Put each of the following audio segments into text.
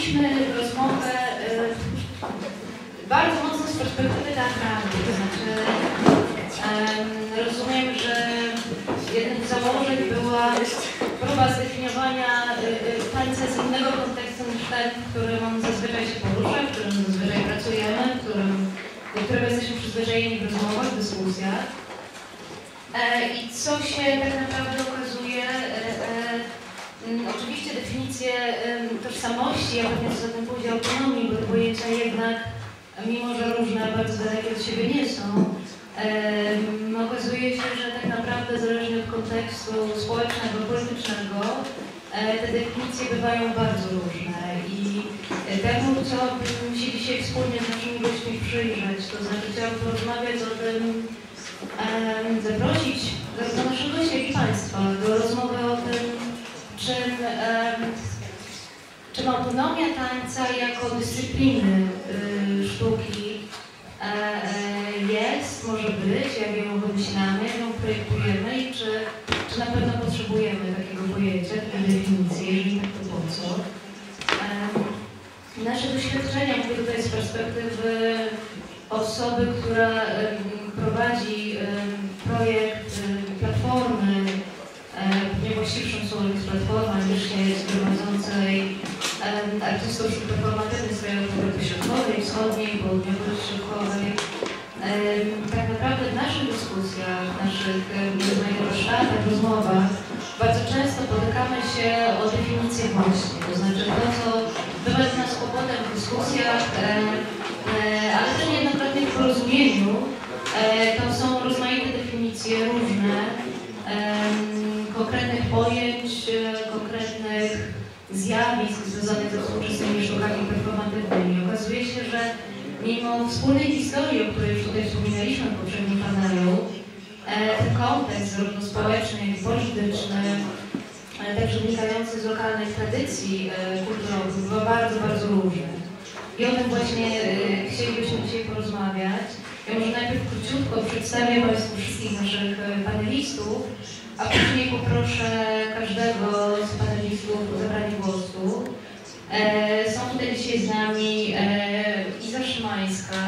zaczęliśmy rozmowę bardzo mocno z perspektywy teatralnej, to znaczy rozumiem, że jednym z założeń była próba zdefiniowania tańca z innego kontekstu niż ten, w którym on zazwyczaj się porusza, w którym zazwyczaj pracujemy, do którego jesteśmy przyzwyczajeni w rozmowach, w dyskusjach. I co się tak naprawdę okazuje, oczywiście definicje tożsamości, a pewnie co za tym pójdzie autonomii, bo te pojęcia jednak, mimo że różne, bardzo dalekie od siebie nie są, okazuje się, że tak naprawdę zależnie od kontekstu społecznego, politycznego, te definicje bywają bardzo różne i temu chciałabym się dzisiaj wspólnie z naszymi gośćmi przyjrzeć, to znaczy chciałabym porozmawiać o tym, zaprosić zarówno naszych gości, jak i Państwa do rozmowy o tym, czym autonomia tańca jako dyscypliny sztuki jest, może być, jak ją wymyślamy, jak ją projektujemy i czy na pewno potrzebujemy takiego pojęcia, takiej definicji, jeżeli tak, to po co. Nasze doświadczenia, mówię tutaj z perspektywy osoby, która prowadzi projekt platformy, niewłaściwszym słowem jest platforma niż jest prowadzącej artystów sztuk performatywnych z krajów Europy Środkowej, Wschodniej, Południowej, Środkowej. Tak naprawdę w naszych dyskusjach, w naszych warsztatach, rozmowach bardzo często potykamy się o definicję właśnie, to znaczy to, co bywa dla nas kłopotem w dyskusjach, ale też niejednokrotnie w porozumieniu, to są rozmaite definicje różne, konkretnych pojęć, konkretnych zjawisk związanych ze współczesnymi sztukami performatywnymi. Okazuje się, że mimo wspólnej historii, o której już tutaj wspominaliśmy w poprzednim panelu, ten kontekst zarówno społeczny, jak i polityczny, także wynikający z lokalnych tradycji kulturowych, bywa bardzo, bardzo różny. I o tym właśnie chcielibyśmy dzisiaj porozmawiać. Ja może najpierw króciutko przedstawię Państwu wszystkich naszych panelistów, a później poproszę każdego z panelistów o zabranie głosu. Są tutaj dzisiaj z nami Iza Szymańska,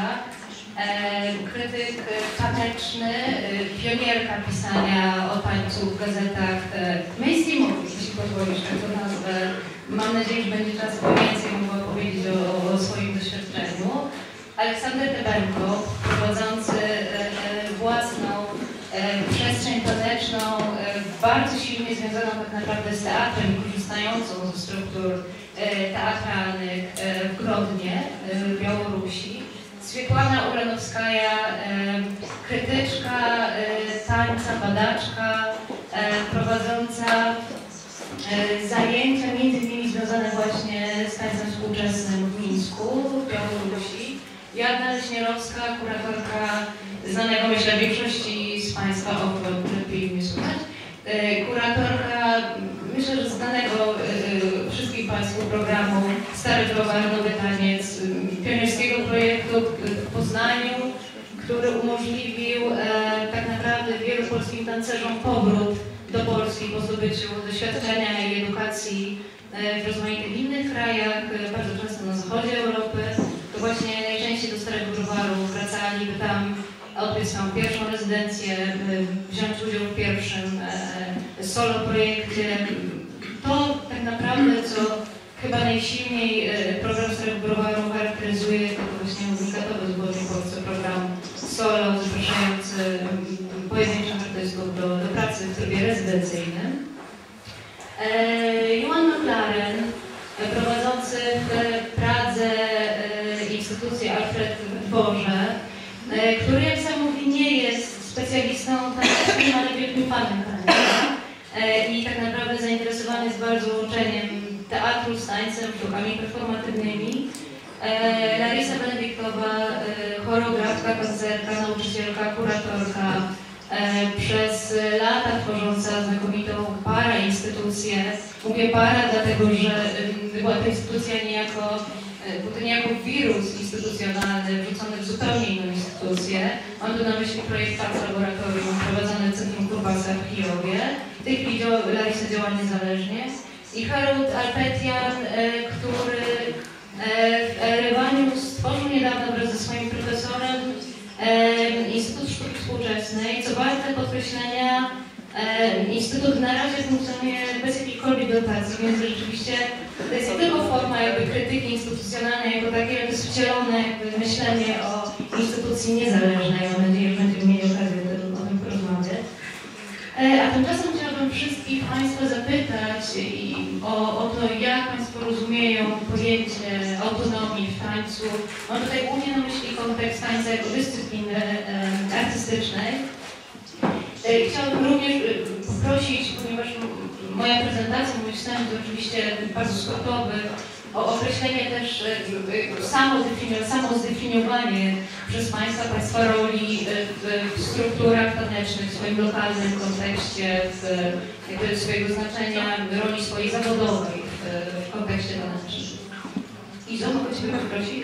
krytyk taneczny, pionierka pisania o tańcu w gazetach mainstreamowych, jeśli pozwolisz, tak to nazwę. Mam nadzieję, że będzie czas więcej mogła powiedzieć o swoim doświadczeniu. Aleksander Tebenko, prowadzący własną przestrzeń taneczną, bardzo silnie związaną tak naprawdę z teatrem, korzystającą ze struktur teatralnych w Grodnie, w Białorusi. Swietłana Uranowskaja, krytyczka tańca, badaczka, prowadząca zajęcia między innymi związane właśnie z tańcem współczesnym w Mińsku, w Białorusi. Joanna Leśnierowska, kuratorka znanego, myślę, większości z Państwa, lepiej mnie słuchać. Kuratorka, myślę, że znanego wszystkim Państwu programu Stary Browar, Nowy Taniec, pionierskiego projektu w Poznaniu, który umożliwił tak naprawdę wielu polskim tancerzom powrót do Polski po zdobyciu doświadczenia i edukacji w rozmaitych innych krajach, bardzo często na zachodzie Europy. To właśnie najczęściej do Starego Browaru wracali, by tam odbyć swoją pierwszą rezydencję, wziąć udział w pierwszym solo projekcie. To tak naprawdę, co chyba najsilniej program Starego Browaru charakteryzuje, to właśnie unikatowy zupełnie w Polsce program solo, zapraszający pojedynczych artystów do pracy w trybie rezydencyjnym. Johan McLaren, prowadzący w Pradze instytucję Alfred w Dworze, który, jak sam mówi, nie jest specjalistą tanecznym, ale wielkim fanem tańca. I tak naprawdę zainteresowany jest bardzo łączeniem teatru z tańcem, sztukami performatywnymi. Larisa Benedyktowa, choreografka, tancerka, nauczycielka, kuratorka, przez lata tworząca znakomitą parainstytucję. Mówię para, dlatego że była to instytucja był to niejako wirus instytucjonalny wrzucony w zupełnie inną instytucję. Mam tu na myśli projekt Pax Laboratorium prowadzony w Centrum Kurbasa w Kijowie. W tej chwili Larisa działa niezależnie. I Harold Alpetian, który Instytut na razie funkcjonuje bez jakichkolwiek dotacji, więc rzeczywiście to jest nie tylko forma jakby krytyki instytucjonalnej jako takiej, ale to jest wcielone jakby myślenie o instytucji niezależnej. Mam nadzieję, że będziemy mieli okazję o tym porozmawiać. A tymczasem chciałabym wszystkich Państwa zapytać o to, jak Państwo rozumieją pojęcie autonomii w tańcu. Mam tutaj głównie na myśli kontekst tańca jako dyscypliny artystycznej. Chciałabym również poprosić, ponieważ moja prezentacja, mój wstęp to oczywiście bardzo skrótowy, o określenie też, samo zdefiniowanie przez Państwa roli w strukturach tanecznych, w swoim lokalnym kontekście, w swojego znaczenia, roli swojej zawodowej w kontekście tanecznym. Izo, mogę Ciebie poprosić?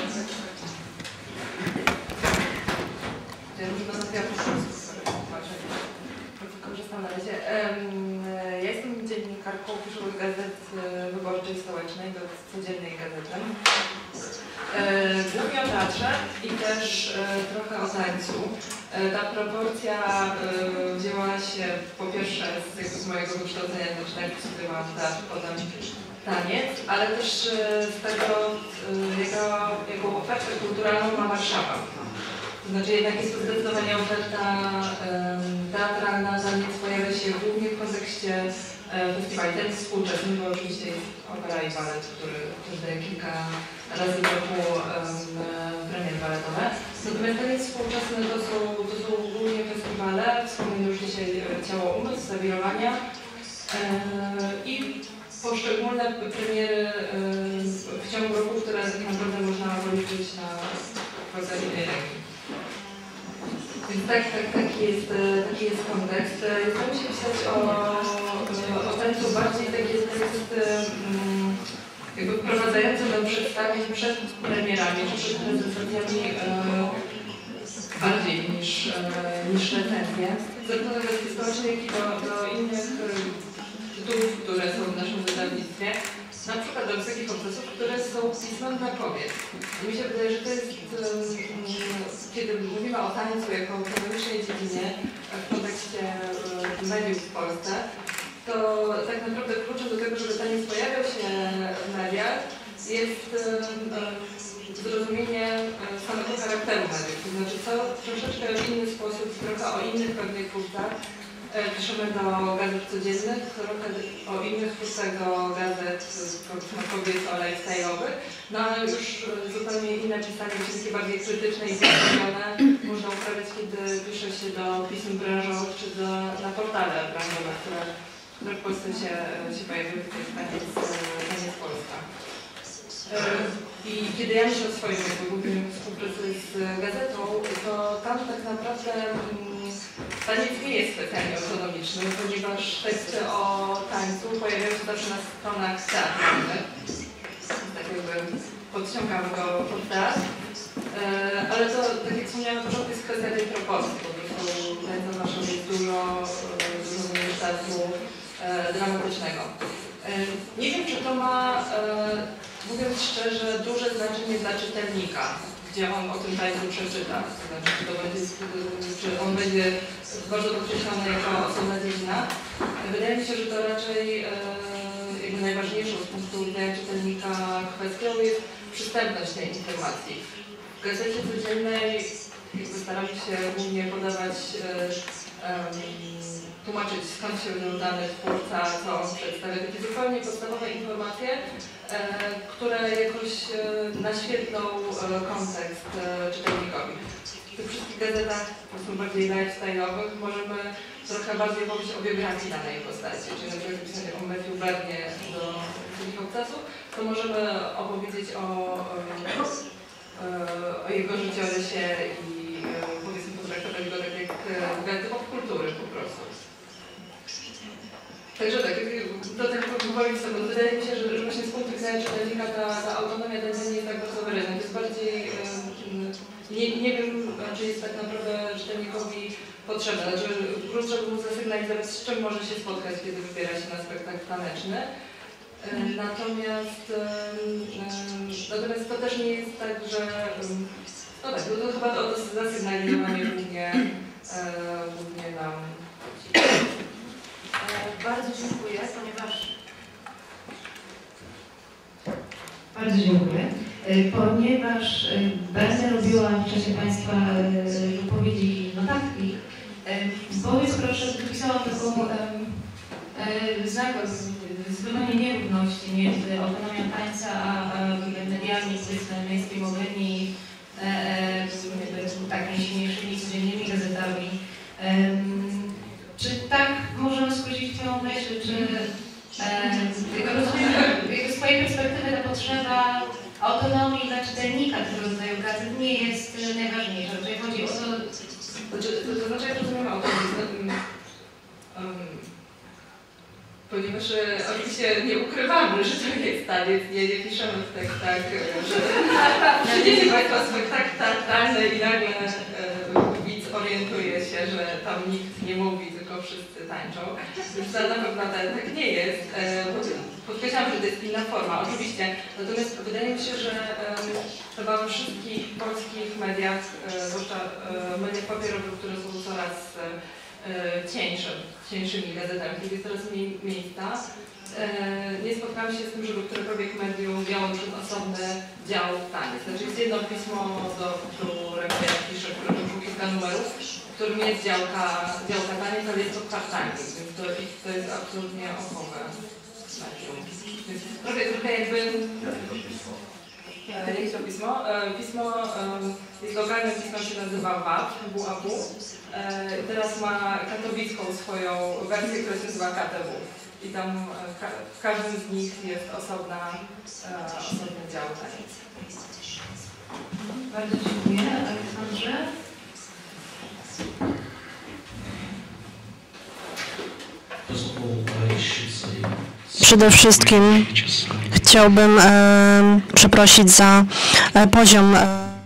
Korzystam na razie. Ja jestem dziennikarką, piszę do Gazet Wyborczej Stołecznej, do codziennej gazety. Głównie o teatrze i też trochę o tańcu. Ta proporcja wzięła się po pierwsze z mojego wykształcenia, znaczy najpierw studiowałam teatr, potem taniec, ale też z tego, jaką ofertę kulturalną ma Warszawa. To znaczy jednak jest to zdecydowanie oferta teatralna, taniec pojawia się głównie w kontekście festiwali. Ten współczesny, bo oczywiście jest opera i balet, który daje kilka razy w roku premiery baletowe. Natomiast taniec współczesny to są głównie festiwale, wspomniane już dzisiaj Ciało Umysł, Zawirowania i poszczególne premiery w ciągu roku, które tak naprawdę można policzyć na palcach jednej ręki. Więc taki jest kontekst. Staram się pisać o tańcu bardziej takie jakby wprowadzające do przedstawień przed premierami, czy przed prezentacjami bardziej niż recenzje. Zarówno do Gazety Stołecznej, jak i do innych tytułów, które są w naszym wydawnictwie. Na przykład do takich obcasów, które są pismem dla kobiet. I mi się wydaje, że to jest, kiedy mówimy o tańcu jako ekonomicznej dziedzinie w kontekście mediów w Polsce, to tak naprawdę kluczem do tego, żeby taniec pojawiał się w mediach, jest zrozumienie samego charakteru mediów. To znaczy, co troszeczkę w inny sposób, trochę o innych pewnych twórcach. Piszemy do gazet codziennych, trochę o innych twórcach do gazet kobieco lifestyle'owych, no ale już zupełnie inne pisanie, wszystkie bardziej krytyczne i zastawione można uprawiać, kiedy pisze się do pism branżowych czy na portale branżowe, które w Polsce się pojawiły, to jest Taniec Polska. I kiedy ja myślę o swoim głównym współpracy z gazetą, to tam tak naprawdę taniec nie jest specjalnie autonomiczny, ponieważ teksty o tańcu pojawiają się zawsze na stronach teatralnych. Tak jakby podciągamy go pod teatr. Ale to, tak jak wspomniałam na początku, jest kwestia tej proporcji. Po prostu tańca w Warszawie jest dużo teatru dramatycznego. Nie wiem, czy to ma, mówiąc szczerze, duże znaczenie dla czytelnika, gdzie on o tym tańcu przeczyta. To znaczy, czy on będzie bardzo podkreślony jako osobna dziedzina. Wydaje mi się, że to raczej jakby najważniejszą z punktu widzenia czytelnika kwestią jest przystępność tej informacji. W gazecie codziennej jakby staramy się głównie podawać, tłumaczyć, skąd się wziął dany twórca, co on przedstawia, takie zupełnie podstawowe informacje, które jakoś naświetlą kontekst czytelnikowi. W tych wszystkich gazetach, po prostu bardziej lifestyle'owych, możemy trochę bardziej mówić o biografii danej postaci, czyli na przykład pisanie o Matthew Barnie do takich obcasów, to możemy opowiedzieć o jego życiorysie i powiedzmy potraktować go tak jak gazety popkultury po prostu. Także tak, do tego powoli sobie, wydaje mi się, że właśnie z punktu widzenia czytelnika ta autonomia tańca nie jest tak bardzo wyraźna. To jest bardziej, nie wiem, czy jest tak naprawdę czytelnikowi potrzebna. Znaczy, klucz, żeby mu zasygnalizować, z czym może się spotkać, kiedy wybiera się na spektakl taneczny. Natomiast to też nie jest tak, że... No tak, to chyba o to zasygnalizowanie głównie nam Bardzo dziękuję, ponieważ będę robiła w czasie Państwa wypowiedzi notatki. Powiedz proszę, wypisałam taką znak zbywanie nierówności między autonomią tańca a mediami mainstreamowymi, takimi silniejszymi codziennymi gazetami. Czy tak możemy skrócić Twoją myśl, czy rozumiem, z Twojej perspektywy ta potrzeba autonomii dla czytelnika tego rodzaju gazet nie jest najważniejsza. Tutaj chodzi o to... To znaczy, jak rozumiem autonomię, ponieważ oczywiście nie ukrywamy, że to jest taniec, nie piszemy w tekstach, że przyniesie Państwa spektakl i nagle widz orientuje się, że tam nikt nie mówi, tylko wszyscy tańczą. Więc na pewno tak nie jest. Podkreślam, że to jest inna forma, oczywiście. Natomiast wydaje mi się, że chyba we wszystkich polskich mediach, zwłaszcza mediach papierowych, które są coraz cieńszymi gazetami, których jest coraz mniej miejsca, nie spotkałam się z tym, żeby którekolwiek medium miało osobny dział taniec. Znaczy jest jedno pismo, do którego ja piszę, które wyszło kilka numerów, w którym jest działka taniec, ale jest to part-time, więc to jest absolutnie okowe medium. Więc trochę jakby... Jakie to pismo? Pismo jest lokalnym pismem, się nazywa WAP. Teraz ma katowicką swoją wersję, która się nazywa KTW. I tam w każdym z nich jest osobny dział taniec. Bardzo dziękuję. Aleksandrze? Przede wszystkim chciałbym przeprosić za poziom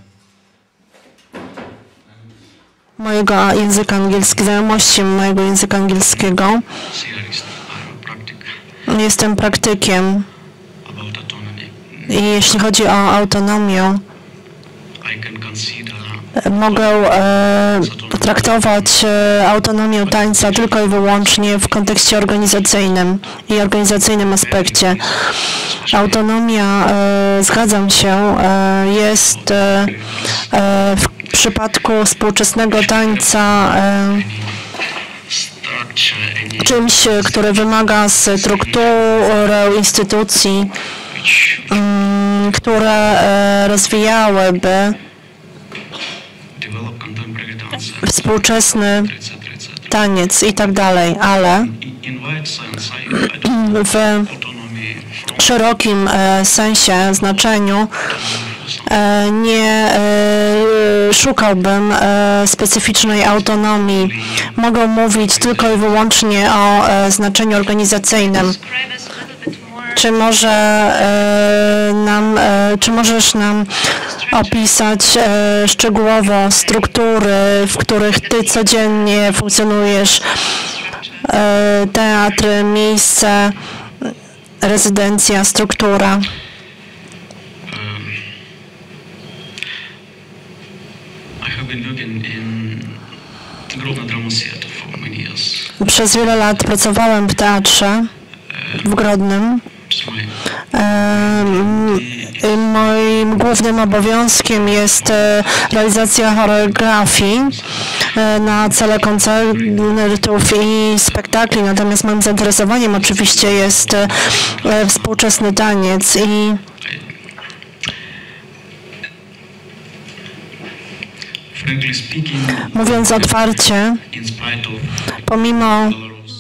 mojego języka angielskiego, znajomości mojego języka angielskiego. Jestem praktykiem i jeśli chodzi o autonomię, mogę traktować autonomię tańca tylko i wyłącznie w kontekście organizacyjnym i organizacyjnym aspekcie. Autonomia, zgadzam się, jest w przypadku współczesnego tańca czymś, które wymaga struktury instytucji, które rozwijałyby współczesny taniec i tak dalej, ale w szerokim sensie, znaczeniu nie szukałbym specyficznej autonomii. Mogę mówić tylko i wyłącznie o znaczeniu organizacyjnym. Czy możesz nam opisać szczegółowo struktury, w których Ty codziennie funkcjonujesz, teatry, miejsce, rezydencja, struktura? Przez wiele lat pracowałem w teatrze w Grodnym. Moim głównym obowiązkiem jest realizacja choreografii na cele koncertów i spektakli, natomiast moim zainteresowaniem oczywiście jest współczesny taniec i mówiąc otwarcie, pomimo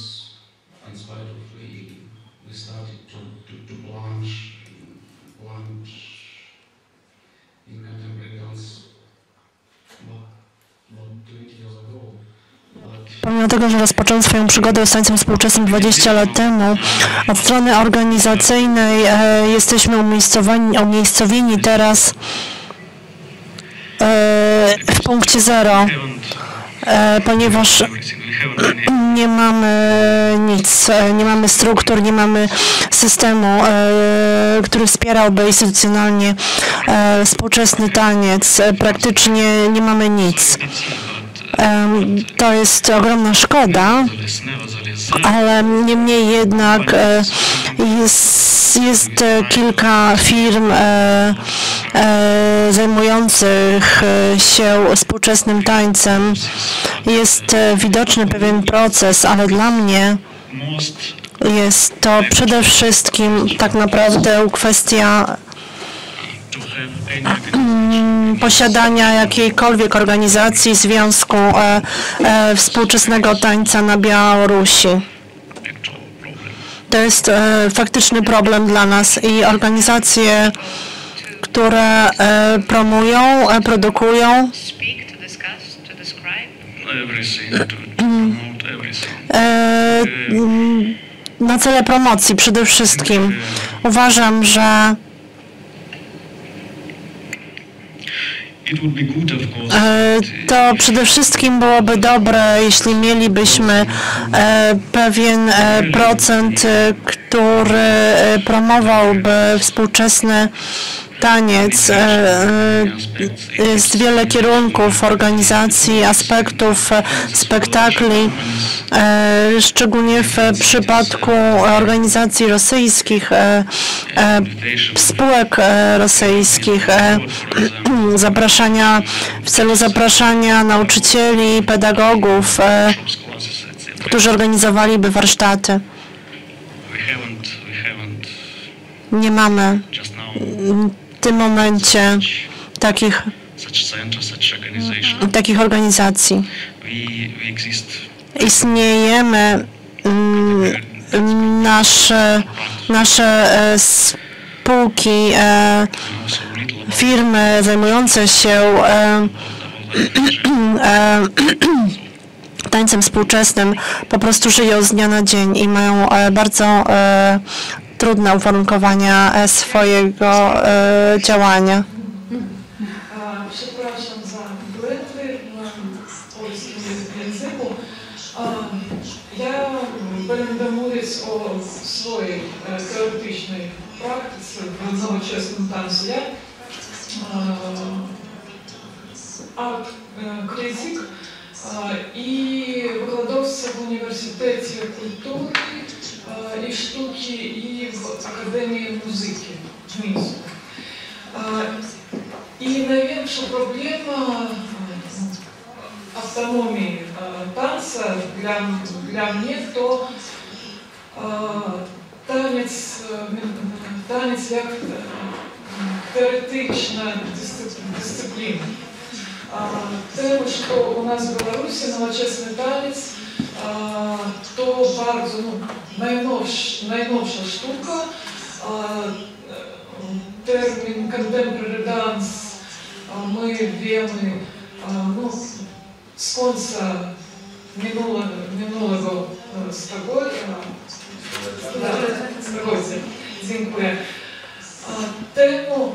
tego, że rozpocząłem swoją przygodę z tańcem współczesnym 20 lat temu, od strony organizacyjnej jesteśmy umiejscowieni teraz w punkcie zero, ponieważ nie mamy nic, nie mamy struktur, nie mamy systemu, który wspierałby instytucjonalnie współczesny taniec. Praktycznie nie mamy nic. To jest ogromna szkoda, ale niemniej jednak jest kilka firm zajmujących się współczesnym tańcem. Jest widoczny pewien proces, ale dla mnie jest to przede wszystkim tak naprawdę kwestia posiadania jakiejkolwiek organizacji, związku współczesnego tańca na Białorusi. To jest faktyczny problem dla nas i organizacje, które promują, produkują na cele promocji przede wszystkim. Uważam, że to przede wszystkim byłoby dobre, jeśli mielibyśmy pewien procent, który promowałby współczesny taniec. Jest wiele kierunków, organizacji, aspektów spektakli, szczególnie w przypadku organizacji rosyjskich, spółek rosyjskich, w celu zapraszania nauczycieli, pedagogów, którzy organizowaliby warsztaty. Nie mamy w tym momencie takich organizacji. Istniejemy, nasze spółki, firmy zajmujące się tańcem współczesnym po prostu żyją z dnia na dzień i mają bardzo trudne uwarunkowania swojego działania. Przepraszam za błędy w polskim języku. Ja będę mówić o swojej teoretycznej praktyce w nowoczesnym tańcu. Ja art krytyk i wykładowca w Uniwersytecie Kultury i Sztuki i w Akademii Muzyki w Mińsku. I największa problema autonomii tańca dla mnie to taniec jak teoretyczna dyscyplina. Тем, что у нас в Беларуси nowoczesny taniec to bardzo najnowsza sztuka. Termin contemporary dance my wiemy z końca minionego stulecia. Dziękuję. Temu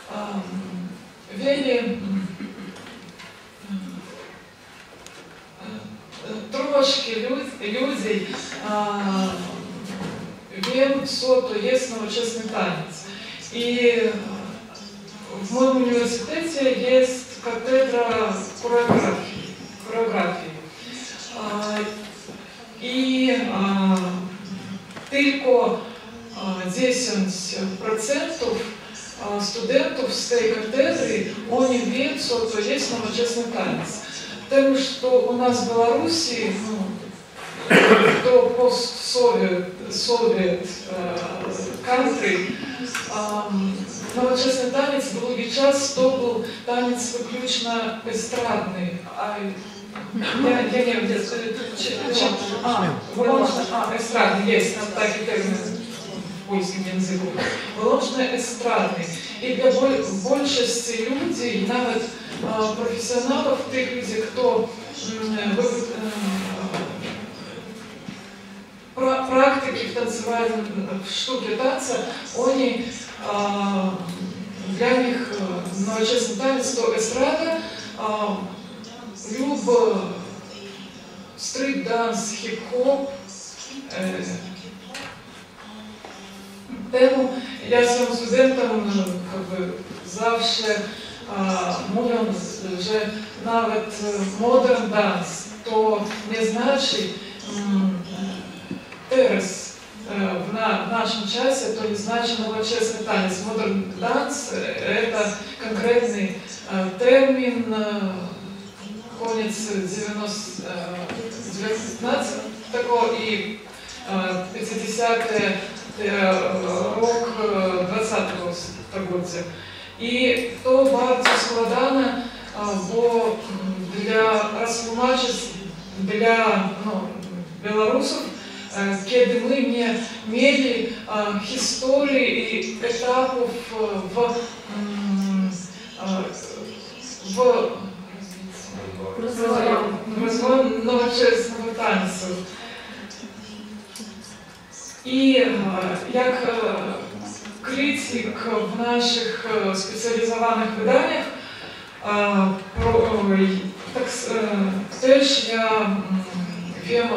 wiele troszkę ludzi wiem, co to jest nowoczesny taniec. I w moim uniwersytecie jest katedra choreografii. I tylko 10% studentów z tej katedry oni wiedzą, co to jest nowoczesny taniec. Потому что у нас в Беларуси, до post-Soviet country, nowoczesny taniec długi czas to był taniec wyklucznie estradny. Ja nie wiem, estradny jest taki termin w polskim języku. Wyłącznie estradny. I dla większości ludzi, nawet профессионалов, tych ludzi, kto praktyki w tancowaniu, w sztuce tańca, oni, dla nich nowoczesny taniec to estrada lub street dance, hip-hop. Temu ja jestem studentem, zawsze mówiąc, że nawet modern dance to nie znaczy teraz w naszym czasie to nie znaczy nowoczesny taniec. Modern dance это конкретный термин koniec 19-го и 50-й рок 20-го століття. І то bardzo складно, бо для розтлумачити для білорусів, kiedy my nie mieli historii i etapów w rozwoju nowoczesnego tańca. I jak krytyk w naszych specjalizowanych wydaniach, też ja wiem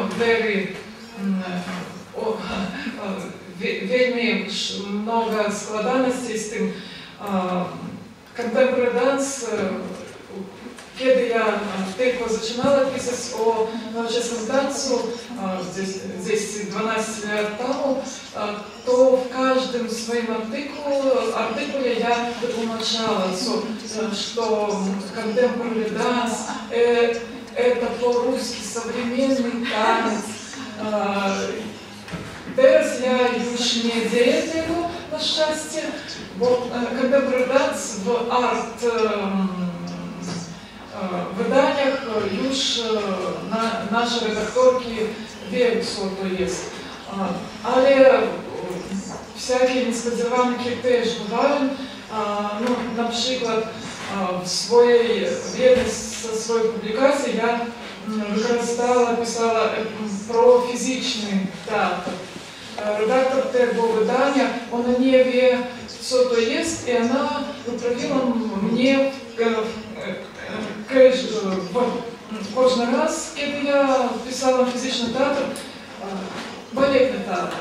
wielmi много складаностей z tym contemporary dance. Kiedy ja tylko zaczynała pisać o nowoczesnym tańcu, gdzieś 12 lat temu, to w każdym swoim artykule ja wytłumaczała, что contemporary dance это по-русски современный танец. Teraz ja już nie dzieję tego, na szczęście, bo contemporary dance w art wydaniach już nasze redaktorki wiedzą, co to jest. Ale всякие niespodzianki też bywają. Na przykład w swojej jednej ze swoich publikacji ja pisała про fizyczny teatr. Redaktor tego wydania, ona nie wie, co to jest, i ona wyprawiła mnie każdy raz, kiedy ja pisałam fizyczny teatr, baletny teatr.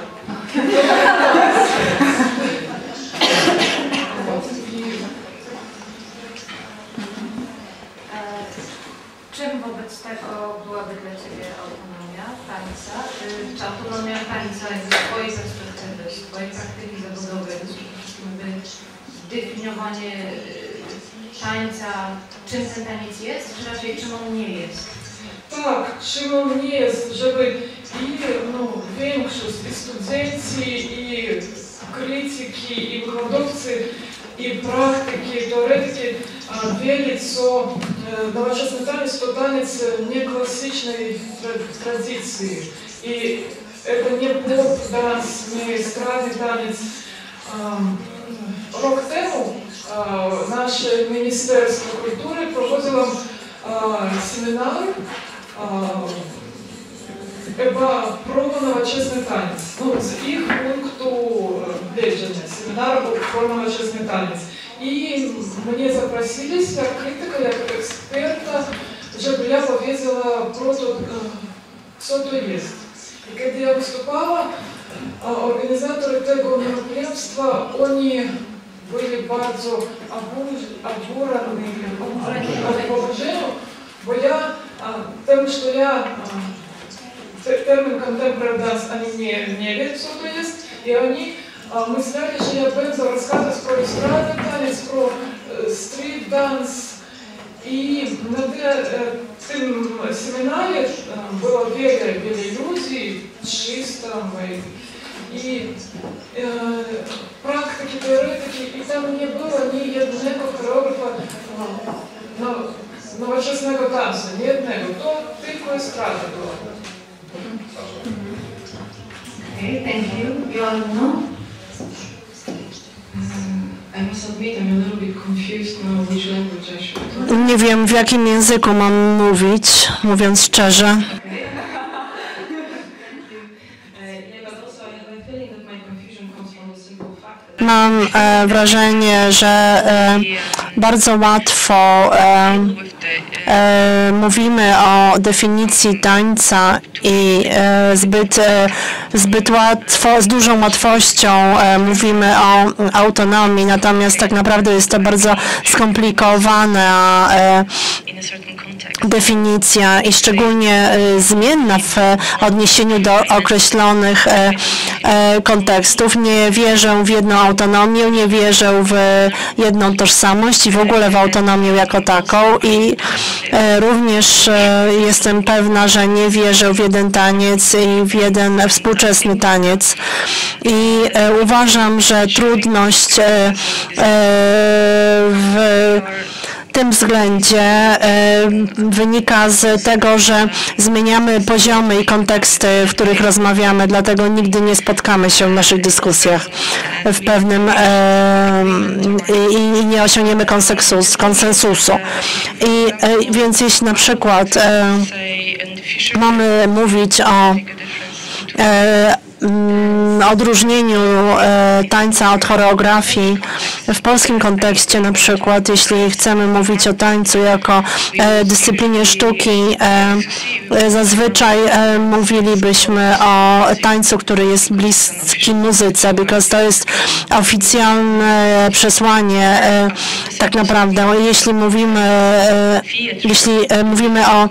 Czym wobec tego byłaby dla Ciebie autonomia tańca? Czy autonomia tańca z Twojej perspektywy, z Twojej praktyki zawodowej, to przede wszystkim definiowanie tańca, czym ten taniec jest, czy raczej czym on nie jest? Tak, czym on nie jest, żeby i większość, i studenci, i krytyki, i wykładowcy, i praktyki, i teoretyki wiedzieli, co nowoczesny taniec to taniec nieklasycznej tradycji. I to nie pop dance, nie estradny taniec. Rok temu nasze Ministerstwo Kultury prowadziło seminar про nowoczesny taniec. Z ich punktu widzenia seminar był про nowoczesny taniec. I mnie zaprosili jak krytyka, jak eksperta, żeby ja powiedziała про to, co to jest. I kiedy ja wystупała, organizatorzy tego meropриятия, oni byli bardzo oburani od położenia, bo ja, tym, że ja termin contemporary dance, oni nie wiedzą, co to jest, i oni myśleli, że ja będę rozказывать про estradny taniec, про street dance. I na tym seminarze było wiele ludzi, 300 i praktyki, teoretyki, i tam nie było ni jednego choreografa nowoczesnego tańca, nie jednego, to tylko estrada była. Okay, thank you. Joanna? I must admit I'm a little bit confused now which language I should. Nie wiem, w jakim języku mam mówić, mówiąc szczerze. Mam wrażenie, że bardzo łatwo mówimy o definicji tańca i zbyt łatwo, z dużą łatwością mówimy o autonomii, natomiast tak naprawdę jest to bardzo skomplikowana definicja i szczególnie zmienna w odniesieniu do określonych kontekstów. Nie wierzę w jedną autonomię, nie wierzę w jedną tożsamość i w ogóle w autonomię jako taką i również jestem pewna, że nie wierzę w jeden taniec i w jeden współczesny taniec i uważam, że trudność w tym względzie wynika z tego, że zmieniamy poziomy i konteksty, w których rozmawiamy, dlatego nigdy nie spotkamy się w naszych dyskusjach w pewnym i nie osiągniemy konsensusu. Więc jeśli na przykład mamy mówić o odróżnieniu tańca od choreografii w polskim kontekście, na przykład jeśli chcemy mówić o tańcu jako dyscyplinie sztuki, zazwyczaj mówilibyśmy o tańcu, który jest bliski muzyce, because to jest oficjalne przesłanie tak naprawdę. Jeśli mówimy o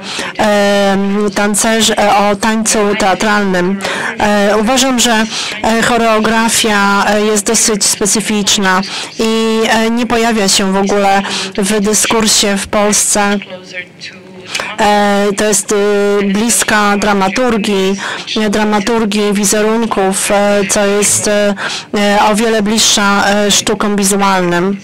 o tańcu teatralnym, uważam, że choreografia jest dosyć specyficzna i nie pojawia się w ogóle w dyskursie w Polsce. To jest bliska dramaturgii wizerunków, co jest o wiele bliższa sztukom wizualnym.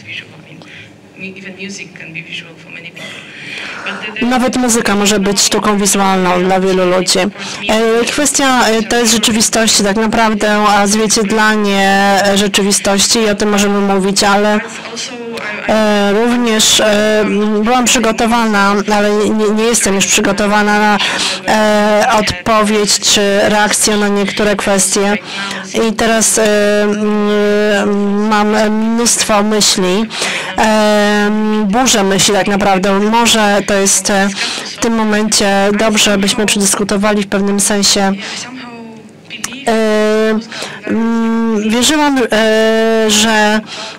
Nawet muzyka może być sztuką wizualną dla wielu ludzi. Kwestia to jest rzeczywistości, tak naprawdę odzwierciedlanie rzeczywistości i o tym możemy mówić, ale również byłam przygotowana, ale nie jestem już przygotowana na odpowiedź czy reakcję na niektóre kwestie. I teraz mam mnóstwo myśli, burzę myśli tak naprawdę. Może to jest w tym momencie dobrze, byśmy przedyskutowali w pewnym sensie. Wierzyłam, że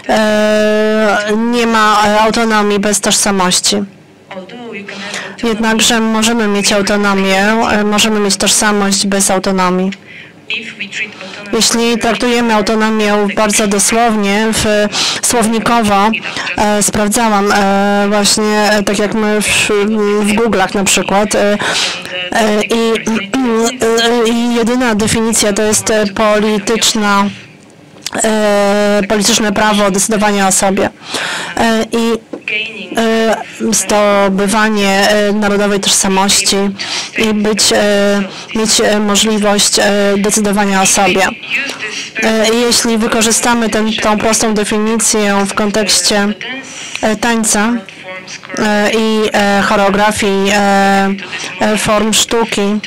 nie ma autonomii bez tożsamości. Jednakże możemy mieć autonomię, możemy mieć tożsamość bez autonomii. Jeśli traktujemy autonomię bardzo dosłownie, słownikowo, sprawdzałam właśnie, tak jak my w Google'ach na przykład, i jedyna definicja to jest polityczne prawo decydowania o sobie i zdobywanie narodowej tożsamości i mieć możliwość decydowania o sobie. Jeśli wykorzystamy tą prostą definicję w kontekście tańca i choreografii, form sztuki,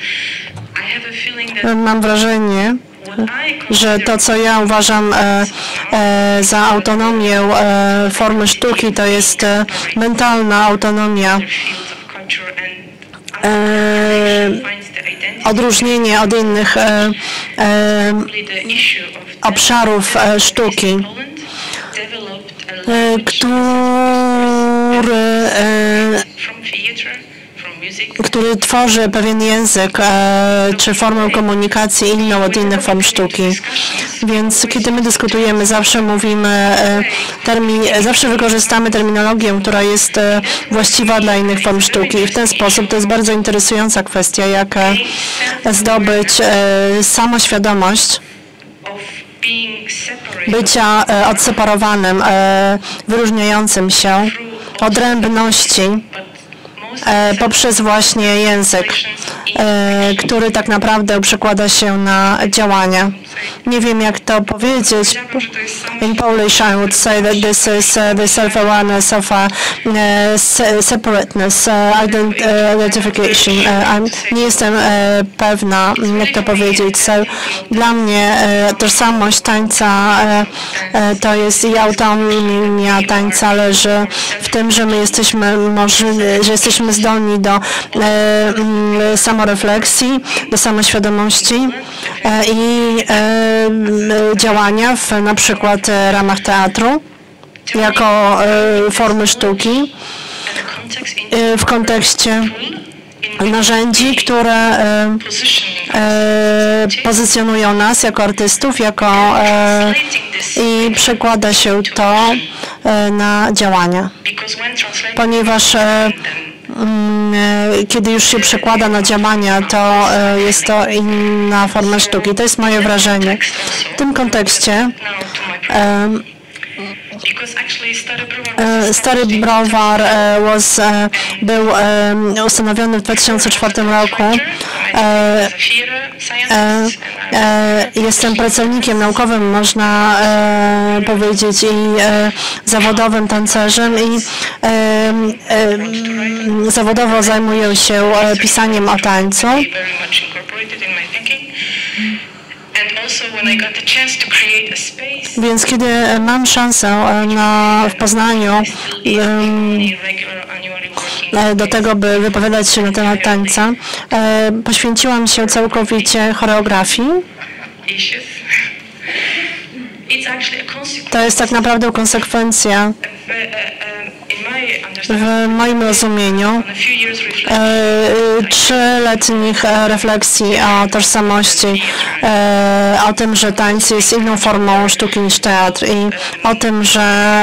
mam wrażenie, że to, co ja uważam za autonomię formy sztuki, to jest mentalna autonomia, odróżnienie od innych obszarów sztuki, który tworzy pewien język czy formę komunikacji inną od innych form sztuki. Więc kiedy my dyskutujemy, zawsze mówimy, zawsze wykorzystamy terminologię, która jest właściwa dla innych form sztuki. I w ten sposób to jest bardzo interesująca kwestia, jak zdobyć samoświadomość bycia odseparowanym, wyróżniającym się, odrębności poprzez właśnie język. który tak naprawdę przekłada się na działania. Nie wiem, jak to powiedzieć. In Polish, I would say that this is the self-awareness of separateness, identification. Nie jestem pewna, jak to powiedzieć. So, dla mnie tożsamość tańca to jest i autonomia tańca leży w tym, że my jesteśmy zdolni do samorefleksji, do samoświadomości i działania w na przykład ramach teatru jako formy sztuki w kontekście narzędzi, które pozycjonują nas jako artystów, i przekłada się to na działania. Ponieważ kiedy już się przekłada na działania, to jest to inna forma sztuki. To jest moje wrażenie. W tym kontekście Stary Browar był ustanowiony w 2004 roku. Jestem pracownikiem naukowym, można powiedzieć, i zawodowym tancerzem i zawodowo zajmuję się pisaniem o tańcu. Więc kiedy mam szansę w Poznaniu do tego, by wypowiadać się na temat tańca, poświęciłam się całkowicie choreografii. To jest tak naprawdę konsekwencja w moim rozumieniu 3-letnich refleksji o tożsamości, o tym, że tańc jest inną formą sztuki niż teatr i o tym, że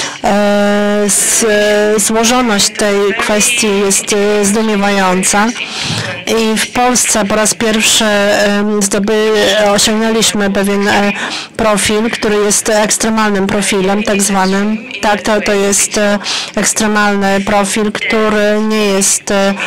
złożoność tej kwestii jest zdumiewająca. I w Polsce po raz pierwszy osiągnęliśmy pewien profil, który jest ekstremalnym profilem, tak zwanym. Tak, to jest ekstremalny profil, który nie jest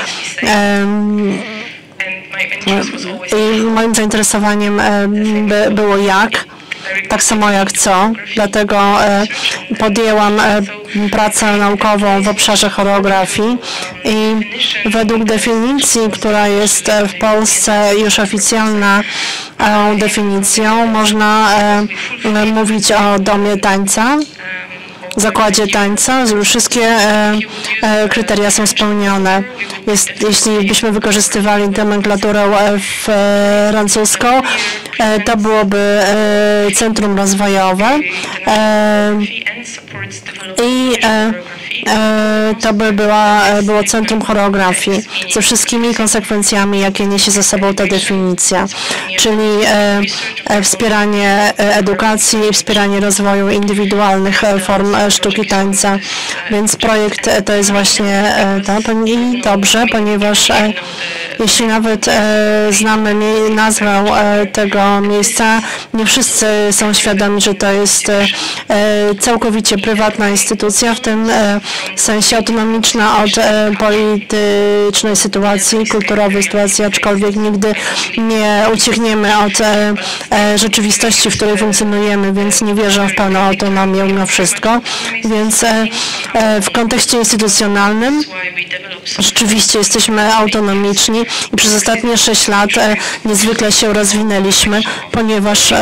i moim zainteresowaniem było jak, tak samo jak co, dlatego podjęłam pracę naukową w obszarze choreografii i według definicji, która jest w Polsce już oficjalną definicją, można mówić o domie tańca, zakładzie tańca. Wszystkie kryteria są spełnione. Jeśli byśmy wykorzystywali nomenklaturę francuską, to byłoby centrum rozwojowe i to by było centrum choreografii ze wszystkimi konsekwencjami, jakie niesie ze sobą ta definicja, czyli wspieranie edukacji i wspieranie rozwoju indywidualnych form sztuki tańca. Więc projekt to jest właśnie to i dobrze, ponieważ jeśli nawet znamy nazwę tego miejsca, nie wszyscy są świadomi, że to jest całkowicie prywatna instytucja, w tym sensie autonomiczna od politycznej sytuacji, kulturowej sytuacji, aczkolwiek nigdy nie uciekniemy od rzeczywistości, w której funkcjonujemy, więc nie wierzę w pełną autonomię mimo wszystko. Więc w kontekście instytucjonalnym rzeczywiście jesteśmy autonomiczni i przez ostatnie 6 lat niezwykle się rozwinęliśmy, ponieważ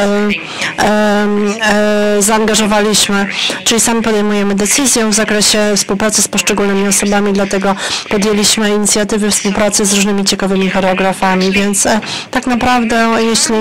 zaangażowaliśmy, czyli sami podejmujemy decyzję w zakresie współpracy z poszczególnymi osobami, dlatego podjęliśmy inicjatywy współpracy z różnymi ciekawymi choreografami, więc tak naprawdę jeśli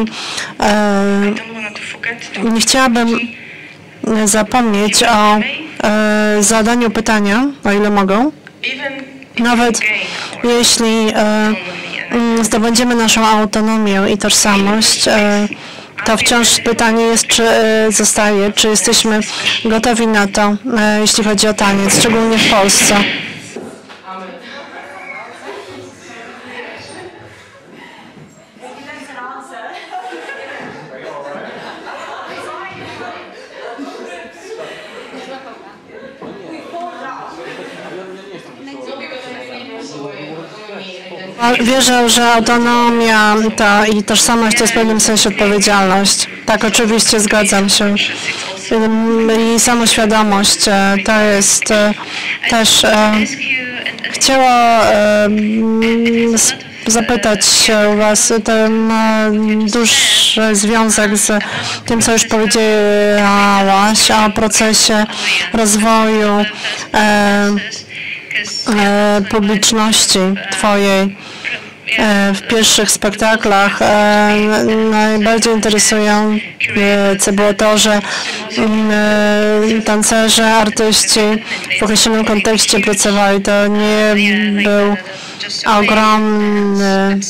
nie chciałabym zapomnieć o zadaniu pytania, o ile mogę. Nawet jeśli zdobędziemy naszą autonomię i tożsamość, to wciąż pytanie jest, czy jesteśmy gotowi na to, jeśli chodzi o taniec, szczególnie w Polsce. Wierzę, że autonomia i tożsamość to jest w pewnym sensie odpowiedzialność. Tak, oczywiście zgadzam się. I samoświadomość to jest też... Chciała zapytać się Was, to ma duży związek z tym, co już powiedziałaś o procesie rozwoju publiczności Twojej. W pierwszych spektaklach najbardziej interesujące było to, że tancerze, artyści w określonym kontekście pracowali. To nie był ogromny,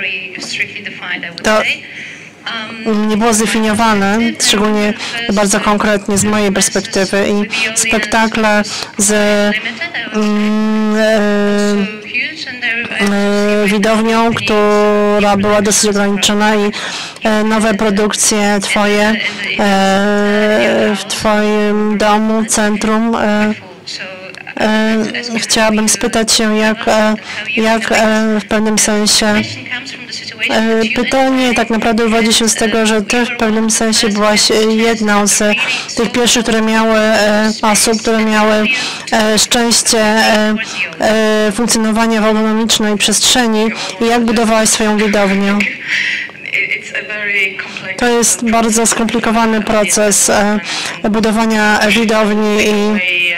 to nie było zdefiniowane, szczególnie bardzo konkretnie z mojej perspektywy i spektakle z widownią, która była dosyć ograniczona i nowe produkcje Twoje w Twoim domu, centrum. Chciałabym spytać się, jak w pewnym sensie pytanie tak naprawdę wywodzi się z tego, że Ty w pewnym sensie byłaś jedną z tych pierwszych, osób, które miały szczęście funkcjonowania w autonomicznej przestrzeni i jak budowałaś swoją widownię. To jest bardzo skomplikowany proces budowania widowni i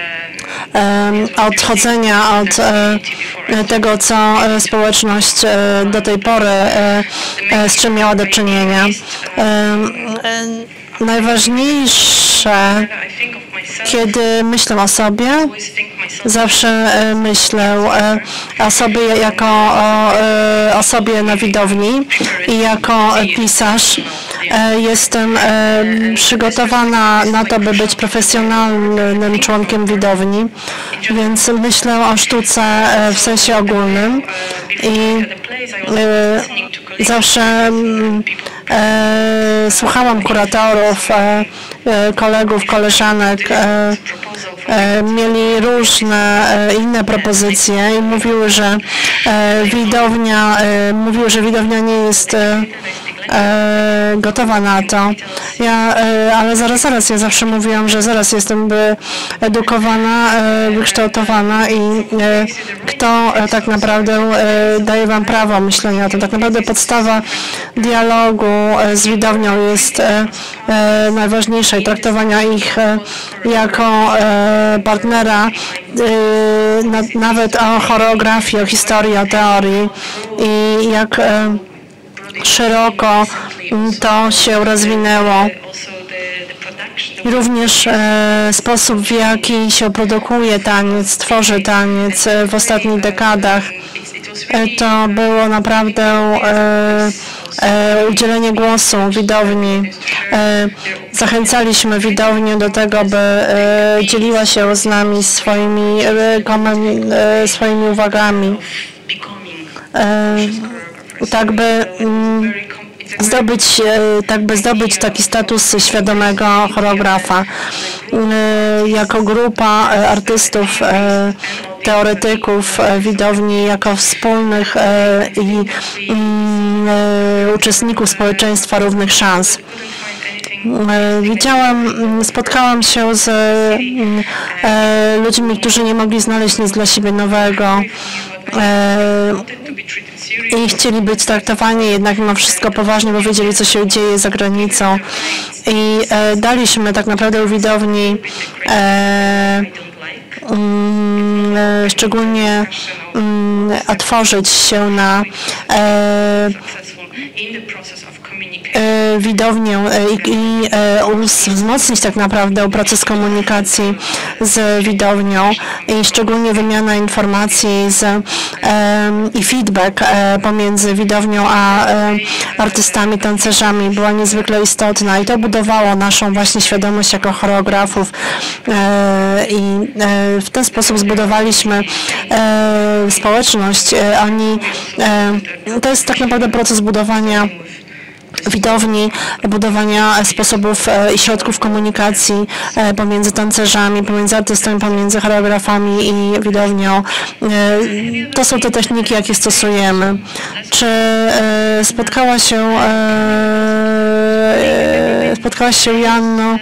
odchodzenia od tego, co społeczność do tej pory z czym miała do czynienia. Najważniejsze, kiedy myślę o sobie, zawsze myślę o sobie jako o osobie na widowni i jako pisarz jestem przygotowana na to, by być profesjonalnym członkiem widowni, więc myślę o sztuce w sensie ogólnym i zawsze słuchałam kuratorów, kolegów, koleżanek, mieli różne inne propozycje i mówiły, że widownia nie jest gotowa na to. Ale zaraz, ja zawsze mówiłam, że zaraz jestem wyedukowana, wykształtowana i kto tak naprawdę daje Wam prawo myślenia o tym. Tak naprawdę podstawa dialogu z widownią jest najważniejsza i traktowania ich jako partnera, nawet o choreografii, o historii, o teorii i jak szeroko to się rozwinęło. I również sposób, w jaki się produkuje taniec, tworzy taniec w ostatnich dekadach. To było naprawdę udzielenie głosu widowni. Zachęcaliśmy widownię do tego, by dzieliła się z nami swoimi uwagami. Tak by zdobyć taki status świadomego choreografa. Jako grupa artystów, teoretyków widowni, jako wspólnych uczestników społeczeństwa równych szans. Spotkałam się z ludźmi, którzy nie mogli znaleźć nic dla siebie nowego i chcieli być traktowani jednak mimo wszystko poważnie, bo wiedzieli, co się dzieje za granicą. I daliśmy tak naprawdę widowni szczególnie otworzyć się na widownię i wzmocnić tak naprawdę proces komunikacji z widownią i szczególnie wymiana informacji i feedback pomiędzy widownią a artystami, tancerzami była niezwykle istotna i to budowało naszą właśnie świadomość jako choreografów i w ten sposób zbudowaliśmy społeczność. To jest tak naprawdę proces budowania widowni, budowania sposobów i środków komunikacji pomiędzy tancerzami, pomiędzy artystami, pomiędzy choreografami i widownią. To są te techniki, jakie stosujemy. Czy spotkałaś się, Joanno,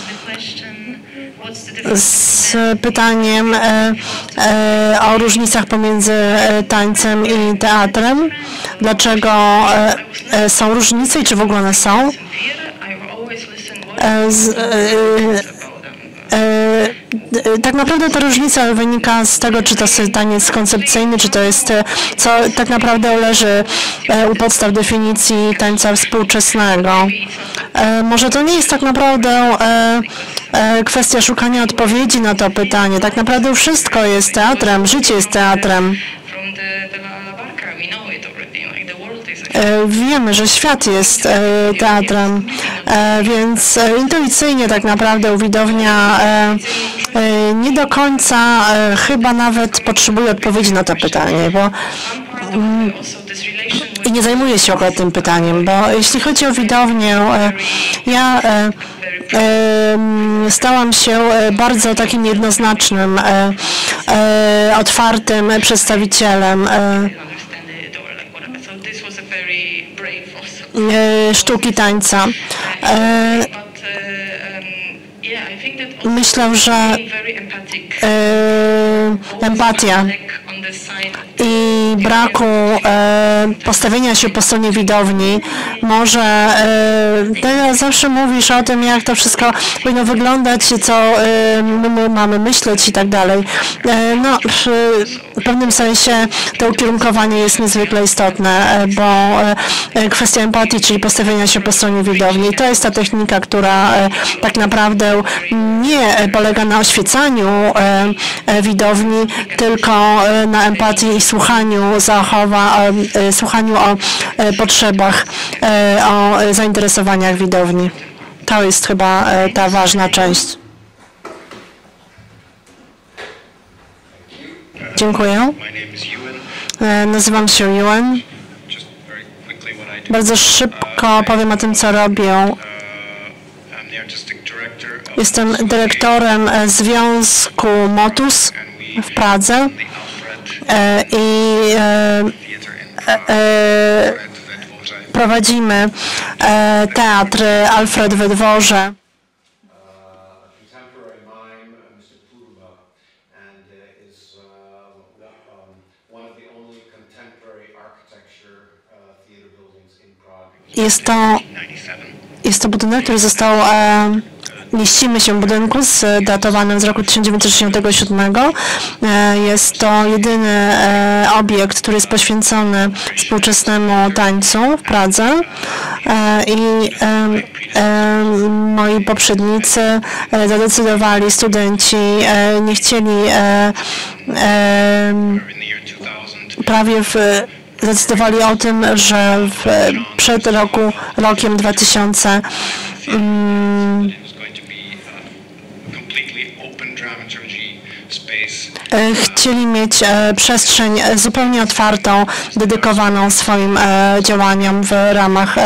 z pytaniem o różnicach pomiędzy tańcem i teatrem? Dlaczego są różnice i czy w ogóle one są? Tak naprawdę ta różnica wynika z tego, czy to jest taniec koncepcyjny, czy to jest, co tak naprawdę leży u podstaw definicji tańca współczesnego. Może to nie jest tak naprawdę kwestia szukania odpowiedzi na to pytanie. Tak naprawdę wszystko jest teatrem, życie jest teatrem. Wiemy, że świat jest teatrem, więc intuicyjnie tak naprawdę widownia nie do końca chyba nawet potrzebuje odpowiedzi na to pytanie, bo i nie zajmuję się akurat tym pytaniem, bo jeśli chodzi o widownię, ja stałam się bardzo takim jednoznacznym, otwartym przedstawicielem sztuki tańca. Myślę, że empatia i braku postawienia się po stronie widowni może, teraz zawsze mówisz o tym, jak to wszystko powinno wyglądać, co my mamy myśleć i tak dalej. No, w pewnym sensie to ukierunkowanie jest niezwykle istotne, bo kwestia empatii, czyli postawienia się po stronie widowni, to jest ta technika, która tak naprawdę nie polega na oświecaniu widowni, tylko na empatii i słuchaniu o potrzebach, o zainteresowaniach widowni. To jest chyba ta ważna część. Dziękuję. Nazywam się Ewan. Bardzo szybko powiem o tym, co robię. Jestem dyrektorem Związku Motus w Pradze i prowadzimy teatr Alfred we Dworze. Jest to budynek, który został, mieścimy się w budynku datowanym z roku 1967. Jest to jedyny obiekt, który jest poświęcony współczesnemu tańcu w Pradze i moi poprzednicy zadecydowali, studenci nie chcieli zdecydowali o tym, że przed rokiem 2000 chcieli mieć przestrzeń zupełnie otwartą, dedykowaną swoim działaniom w ramach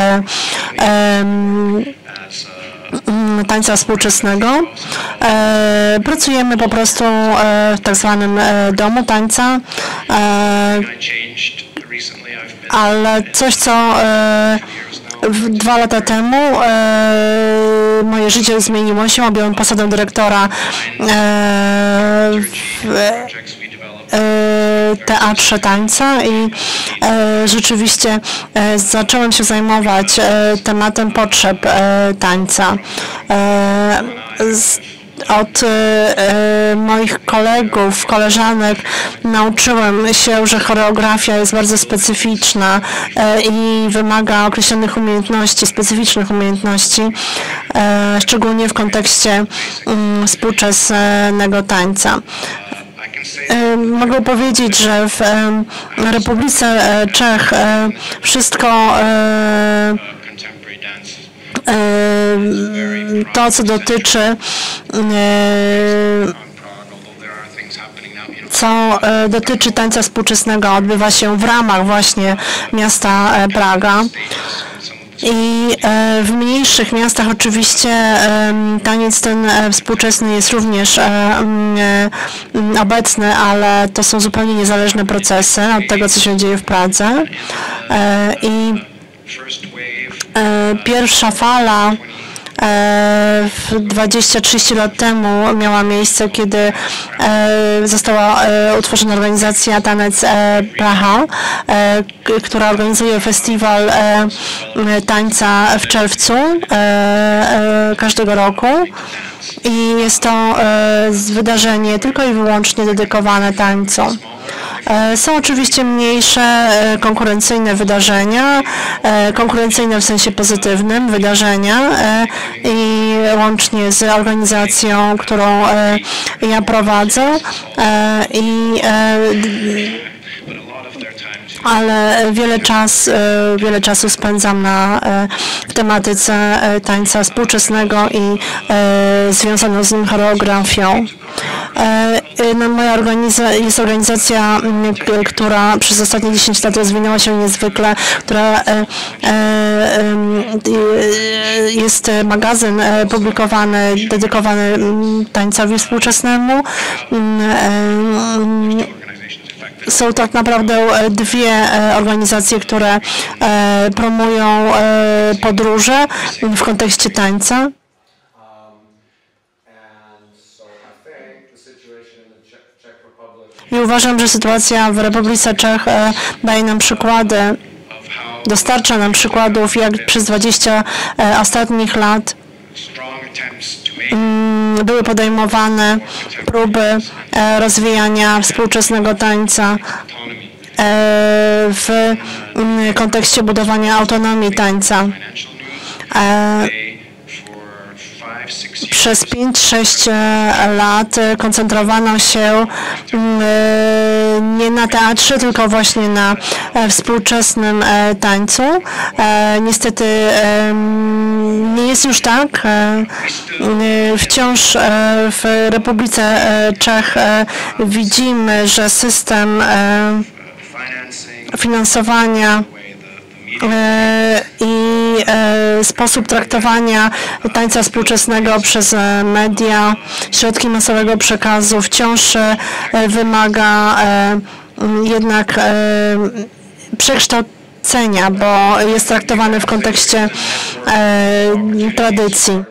tańca współczesnego. Pracujemy po prostu w tak zwanym domu tańca, ale coś, co 2 lata temu moje życie zmieniło się, objąłem posadę dyrektora w teatrze tańca i rzeczywiście zacząłem się zajmować tematem potrzeb tańca. Od moich kolegów, koleżanek nauczyłem się, że choreografia jest bardzo specyficzna i wymaga określonych umiejętności, specyficznych umiejętności, szczególnie w kontekście współczesnego tańca. Mogę powiedzieć, że w Republice Czech wszystko to, co dotyczy tańca współczesnego, odbywa się w ramach właśnie miasta Praga. I w mniejszych miastach oczywiście taniec ten współczesny jest również obecny, ale to są zupełnie niezależne procesy od tego, co się dzieje w Pradze. I pierwsza fala 20-30 lat temu miała miejsce, kiedy została utworzona organizacja Tanec Praha, która organizuje festiwal tańca w czerwcu każdego roku. I jest to wydarzenie tylko i wyłącznie dedykowane tańcu. Są oczywiście mniejsze, konkurencyjne wydarzenia, konkurencyjne w sensie pozytywnym wydarzenia i łącznie z organizacją, którą ja prowadzę, ale wiele czasu spędzam w tematyce tańca współczesnego i związaną z nim choreografią. Moja jest organizacja, która przez ostatnie 10 lat rozwinęła się niezwykle, która jest magazyn publikowany, dedykowany tańcowi współczesnemu. Są tak naprawdę dwie organizacje, które promują podróże w kontekście tańca. I uważam, że sytuacja w Republice Czech daje nam przykłady, dostarcza nam przykładów, jak przez 20 ostatnich lat były podejmowane próby rozwijania współczesnego tańca w kontekście budowania autonomii tańca. Przez 5-6 lat koncentrowano się nie na teatrze, tylko właśnie na współczesnym tańcu. Niestety nie jest już tak. Wciąż w Republice Czech widzimy, że system finansowania i sposób traktowania tańca współczesnego przez media, środki masowego przekazu wciąż wymaga jednak przekształcenia, bo jest traktowany w kontekście tradycji.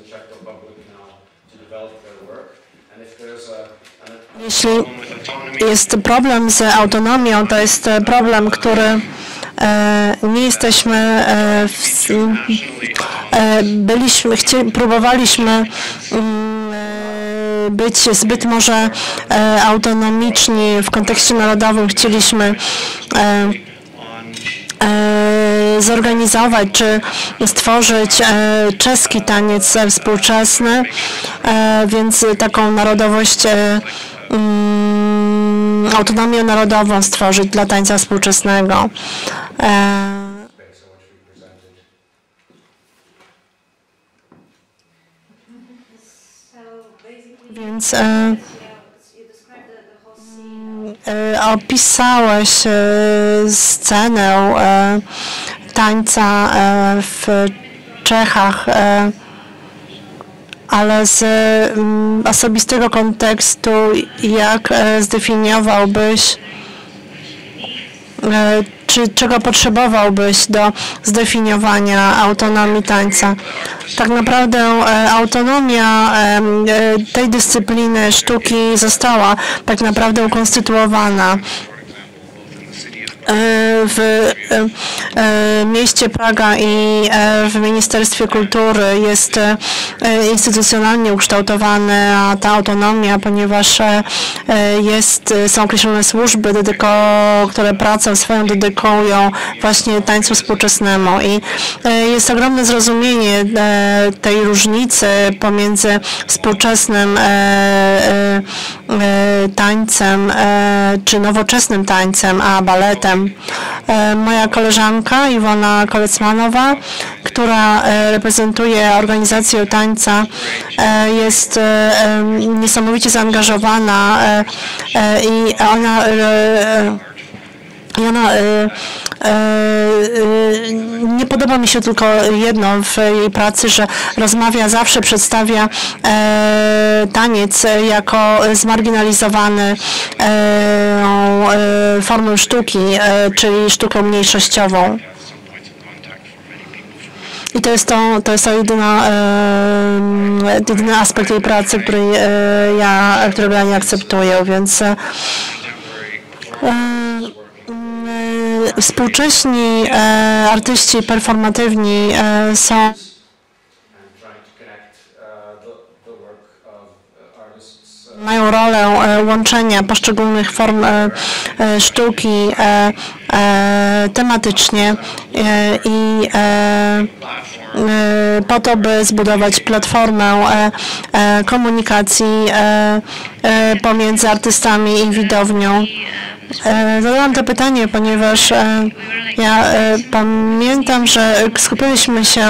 Jeśli jest problem z autonomią, to jest problem, który nie jesteśmy, próbowaliśmy być zbyt może autonomiczni w kontekście narodowym, chcieliśmy zorganizować czy stworzyć czeski taniec współczesny, więc taką narodowość, autonomię narodową stworzyć dla tańca współczesnego. Więc opisałeś scenę tańca w Czechach, ale z osobistego kontekstu, jak zdefiniowałbyś, czy czego potrzebowałbyś do zdefiniowania autonomii tańca? Tak naprawdę autonomia tej dyscypliny sztuki została tak naprawdę ukonstytuowana w mieście Praga i w Ministerstwie Kultury jest instytucjonalnie ukształtowana ta autonomia, ponieważ są określone służby, które pracę swoją dedykują właśnie tańcu współczesnemu i jest ogromne zrozumienie tej różnicy pomiędzy współczesnym tańcem czy nowoczesnym tańcem a baletem. Moja koleżanka Iwona Kolecmanowa, która reprezentuje organizację tańca, jest niesamowicie zaangażowana i ona Nie podoba mi się tylko jedno w jej pracy, że rozmawia, zawsze przedstawia taniec jako zmarginalizowany formę sztuki, czyli sztukę mniejszościową. I to jest jedyny aspekt jej pracy, którego ja nie akceptuję, więc współcześni artyści performatywni są mają rolę łączenia poszczególnych form sztuki tematycznie i po to, by zbudować platformę komunikacji pomiędzy artystami i widownią. Zadałam to pytanie, ponieważ ja pamiętam, że skupiliśmy się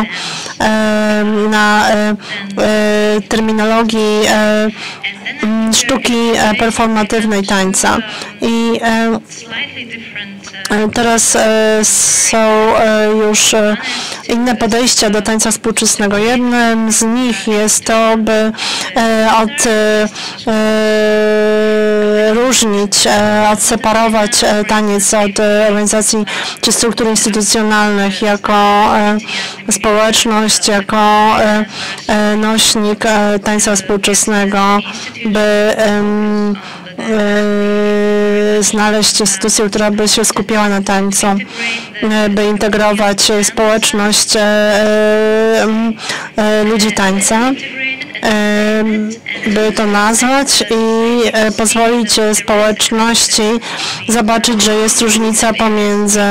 na terminologii sztuki performatywnej tańca. I teraz są już inne podejścia do tańca współczesnego. Jednym z nich jest to, by odseparować taniec od organizacji czy struktur instytucjonalnych jako społeczność, jako nośnik tańca współczesnego, by znaleźć instytucję, która by się skupiała na tańcu, by integrować społeczność ludzi tańca, by to nazwać i pozwolić społeczności zobaczyć, że jest różnica pomiędzy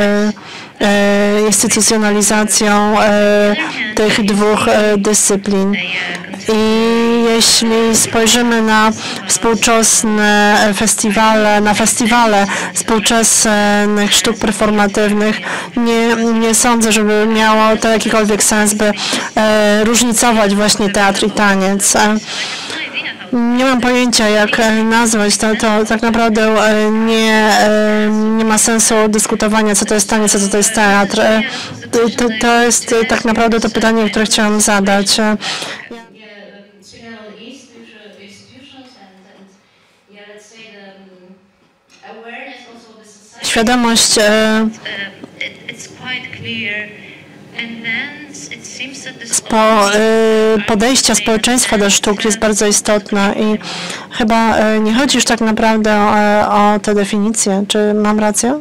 instytucjonalizacją tych dwóch dyscyplin. I jeśli spojrzymy na współczesne festiwale współczesnych sztuk performatywnych, nie sądzę, żeby miało to jakikolwiek sens, by różnicować właśnie teatr i taniec. Nie mam pojęcia, jak nazwać to tak naprawdę nie ma sensu dyskutowania, co to jest taniec, co to jest teatr. To jest tak naprawdę to pytanie, które chciałam zadać. Świadomość podejścia społeczeństwa do sztuk jest bardzo istotna i chyba nie chodzi już tak naprawdę o tę definicję. Czy mam rację?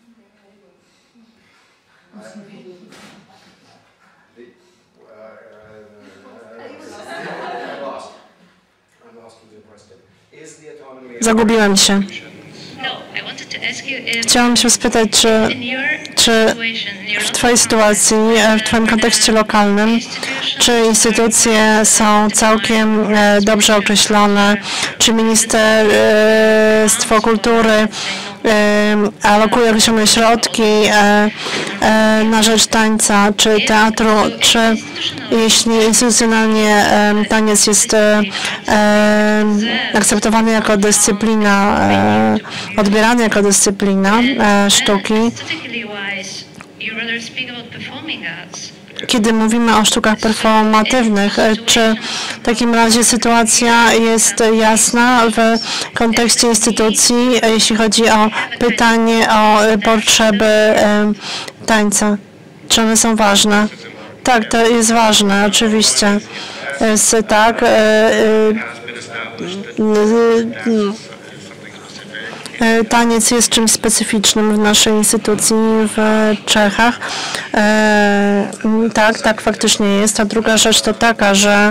Zagubiłem się. Chciałam się spytać, czy w Twojej sytuacji, w Twoim kontekście lokalnym, czy instytucje są całkiem dobrze określone, czy Ministerstwo Kultury alokuje określone środki na rzecz tańca czy teatru, czy jeśli instytucjonalnie taniec jest akceptowany jako dyscyplina, odbierany jako dyscyplina sztuki. Kiedy mówimy o sztukach performatywnych, czy w takim razie sytuacja jest jasna w kontekście instytucji, jeśli chodzi o pytanie o potrzeby tańca? Czy one są ważne? Tak, to jest ważne, oczywiście. Tak. Taniec jest czymś specyficznym w naszej instytucji w Czechach. Tak, faktycznie jest. A druga rzecz to taka, że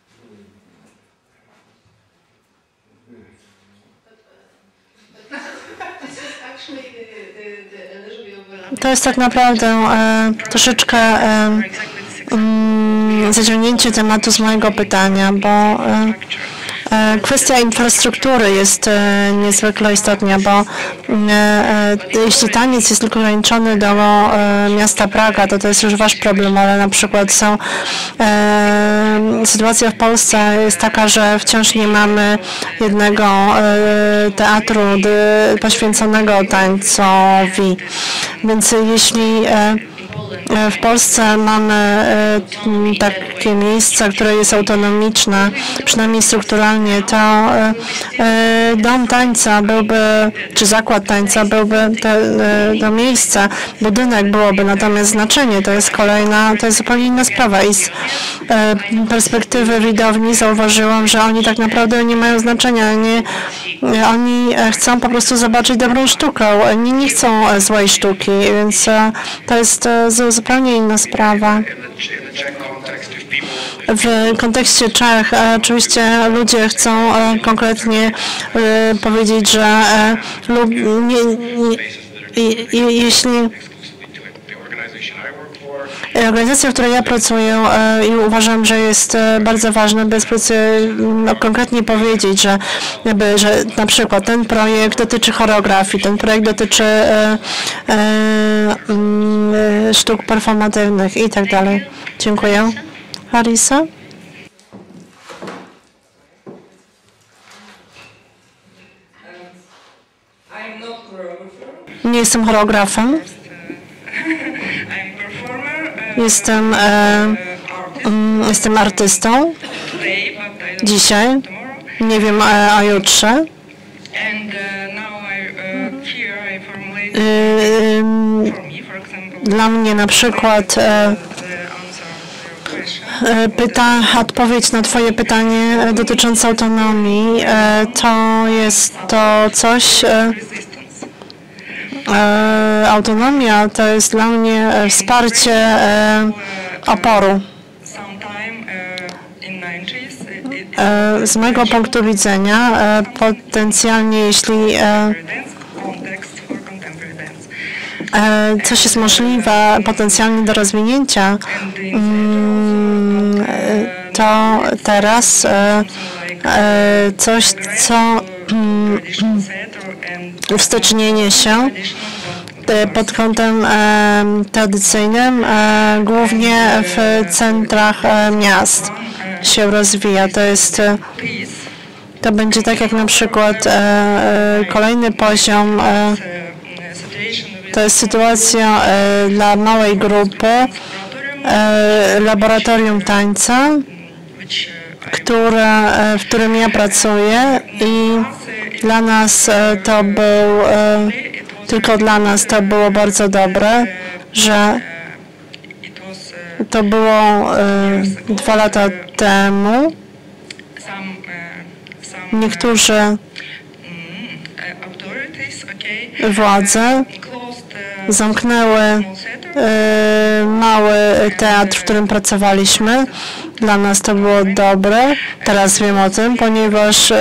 to jest tak naprawdę troszeczkę zaciągnięcie tematu z mojego pytania, bo Kwestia infrastruktury jest niezwykle istotna, bo jeśli taniec jest tylko ograniczony do miasta Praga, to jest już wasz problem, ale na przykład sytuacja w Polsce jest taka, że wciąż nie mamy jednego teatru poświęconego tańcowi. Więc jeśli w Polsce mamy takie miejsce, które jest autonomiczne, przynajmniej strukturalnie, to dom tańca byłby, czy zakład tańca byłby to miejsce, budynek byłoby, natomiast znaczenie to jest zupełnie inna sprawa i z perspektywy widowni zauważyłam, że oni tak naprawdę nie mają znaczenia, oni chcą po prostu zobaczyć dobrą sztukę, oni nie chcą złej sztuki, więc to jest zupełnie inna sprawa. W kontekście Czech oczywiście ludzie chcą konkretnie powiedzieć, że jeśli organizacja, w której ja pracuję i uważam, że jest bardzo ważne, by konkretnie powiedzieć, że na przykład ten projekt dotyczy choreografii, ten projekt dotyczy sztuk performatywnych i tak dalej. Dziękuję. Larisa? Nie jestem choreografem. Jestem artystą dzisiaj. Nie wiem o jutrze. Dla mnie na przykład odpowiedź na twoje pytanie dotyczące autonomii to jest to coś, autonomia to jest dla mnie wsparcie oporu. Z mojego punktu widzenia potencjalnie, jeśli coś jest możliwe potencjalnie do rozwinięcia, to teraz coś, co uwstecznienie się pod kątem tradycyjnym, głównie w centrach miast się rozwija. To będzie tak jak na przykład kolejny poziom, to jest sytuacja dla małej grupy, laboratorium tańca, w którym ja pracuję i dla nas tylko dla nas to było bardzo dobre, że to było 2 lata temu. Niektórzy władze zamknęły mały teatr, w którym pracowaliśmy. Dla nas to było dobre. Teraz wiem o tym, ponieważ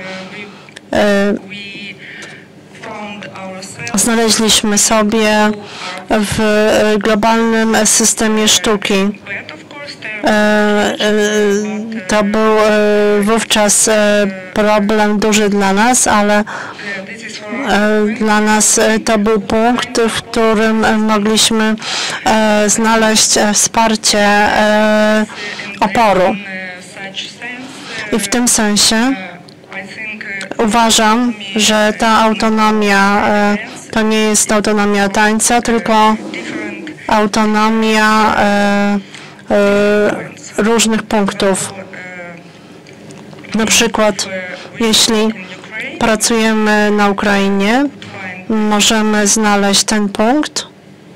znaleźliśmy sobie w globalnym systemie sztuki. To był wówczas problem duży dla nas, ale dla nas to był punkt, w którym mogliśmy znaleźć wsparcie oporu. I w tym sensie uważam, że ta autonomia to nie jest autonomia tańca, tylko autonomia różnych punktów. Na przykład, jeśli pracujemy na Ukrainie, możemy znaleźć ten punkt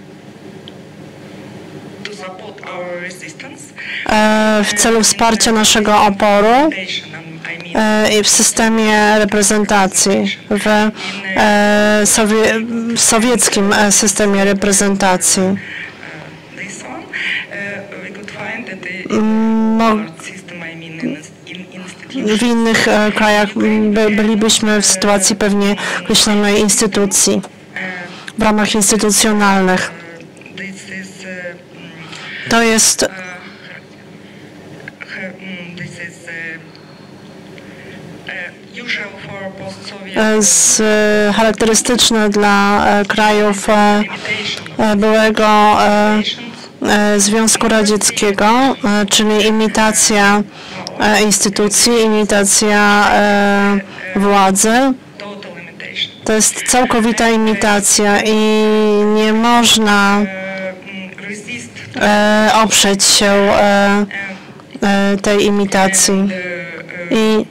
w celu wsparcia naszego oporu i w systemie reprezentacji, w sowieckim systemie reprezentacji. W innych krajach bylibyśmy w sytuacji pewnie określonej instytucji, w ramach instytucjonalnych. To jest charakterystyczne dla krajów byłego Związku Radzieckiego, czyli imitacja instytucji, imitacja władzy. To jest całkowita imitacja i nie można oprzeć się tej imitacji. I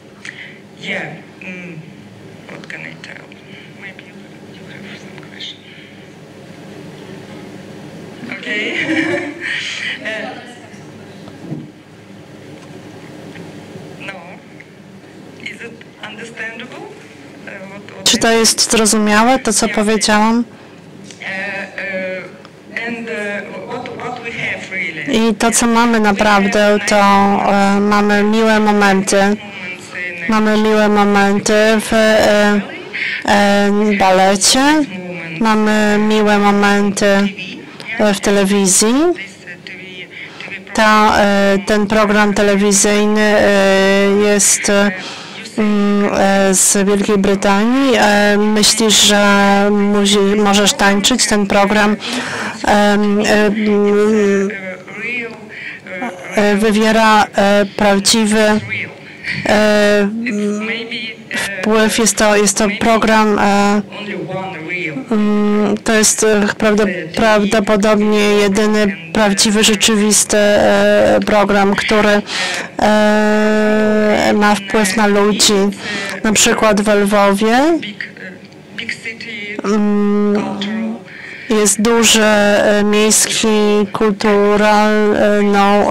czy to jest zrozumiałe, to co powiedziałam? I to, co mamy naprawdę, to mamy miłe momenty. Mamy miłe momenty w balecie, mamy miłe momenty w telewizji. Ten program telewizyjny jest z Wielkiej Brytanii. Myślisz, że możesz tańczyć? Ten program wywiera prawdziwy wpływ. Jest to program, to jest prawdopodobnie jedyny prawdziwy, rzeczywisty program, który ma wpływ na ludzi. Na przykład w Lwowie jest duży miejski kulturalną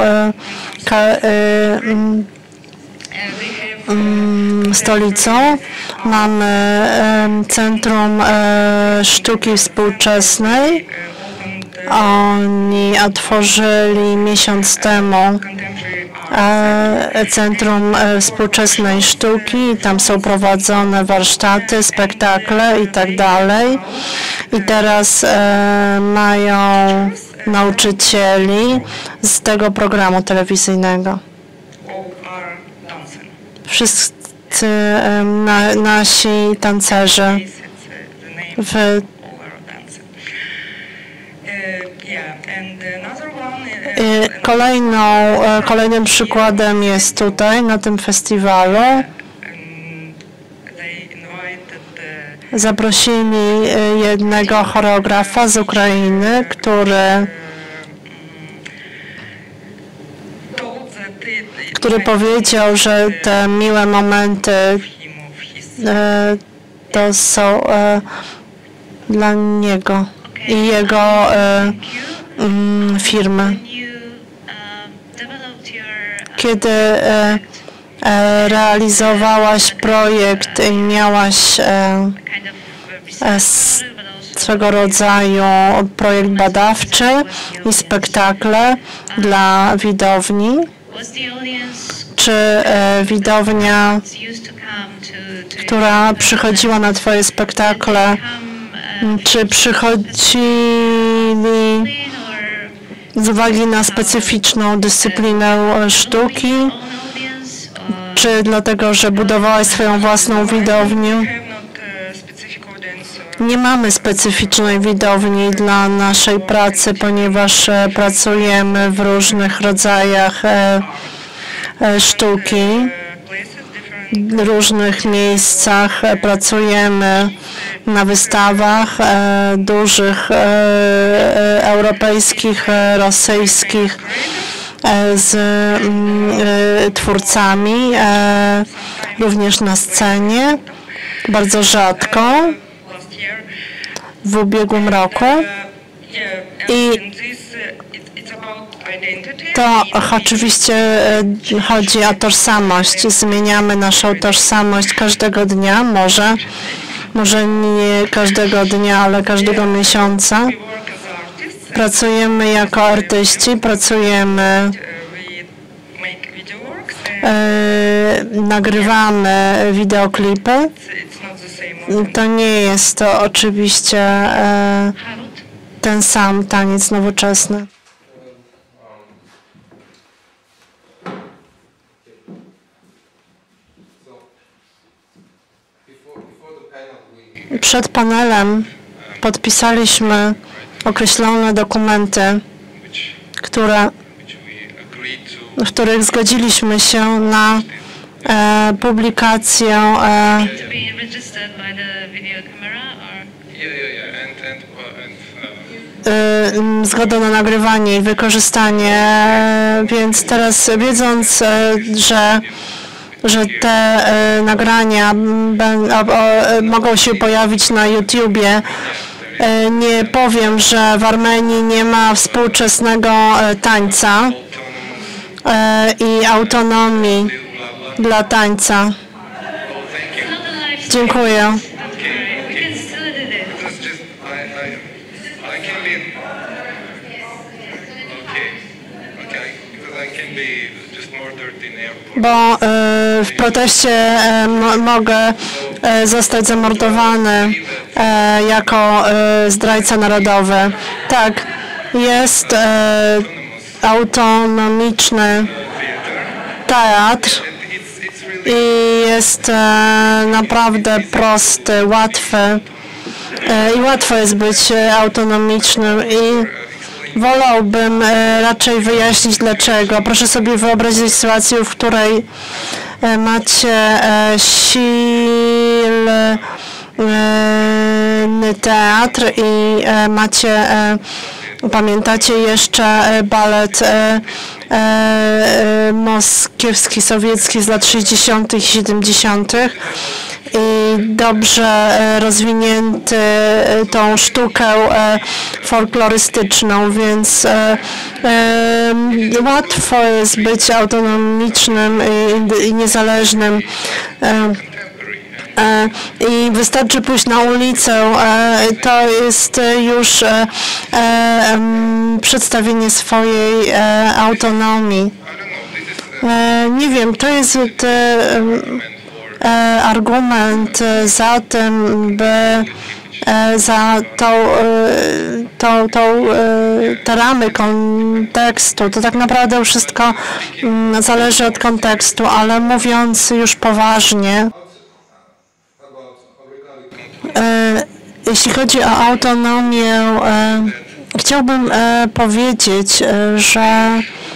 stolicą. Mamy Centrum Sztuki Współczesnej. Oni otworzyli miesiąc temu Centrum Współczesnej Sztuki. Tam są prowadzone warsztaty, spektakle i tak dalej. I teraz mają nauczycieli z tego programu telewizyjnego. Wszyscy nasi tancerze Kolejnym przykładem jest tutaj, na tym festiwalu. Zaprosili jednego choreografa z Ukrainy, który powiedział, że te miłe momenty to są dla niego i jego firmy. Kiedy realizowałaś projekt i miałaś swego rodzaju projekt badawczy i spektakle dla widowni, czy widownia, która przychodziła na Twoje spektakle, czy przychodzili z uwagi na specyficzną dyscyplinę sztuki, czy dlatego, że budowałaś swoją własną widownię? Nie mamy specyficznej widowni dla naszej pracy, ponieważ pracujemy w różnych rodzajach sztuki, w różnych miejscach. Pracujemy na wystawach dużych, europejskich, rosyjskich, z twórcami, również na scenie, bardzo rzadko w ubiegłym roku. I to oczywiście chodzi o tożsamość. Zmieniamy naszą tożsamość każdego dnia, może nie każdego dnia, ale każdego miesiąca. Pracujemy jako artyści, pracujemy, nagrywamy wideoklipy. To nie jest to oczywiście ten sam taniec nowoczesny. Przed panelem podpisaliśmy określone dokumenty, w których zgodziliśmy się na publikację zgodę na nagrywanie i wykorzystanie, więc teraz wiedząc, że te nagrania mogą się pojawić na YouTubie, nie powiem, że w Armenii nie ma współczesnego tańca i autonomii dla tańca. Dziękuję. Bo w proteście mogę zostać zamordowany jako zdrajca narodowy. Tak, jest autonomiczny teatr i jest naprawdę prosty, łatwy i łatwo jest być autonomicznym i wolałbym raczej wyjaśnić dlaczego. Proszę sobie wyobrazić sytuację, w której macie silny teatr i macie, pamiętacie jeszcze balet moskiewski, sowiecki z lat 60. i 70. i dobrze rozwinięty tą sztukę folklorystyczną, więc łatwo jest być autonomicznym i niezależnym. I wystarczy pójść na ulicę, to jest już przedstawienie swojej autonomii. Nie wiem, to jest argument za tym, by za te ramy kontekstu. To tak naprawdę wszystko zależy od kontekstu, ale mówiąc już poważnie, jeśli chodzi o autonomię, chciałbym powiedzieć, że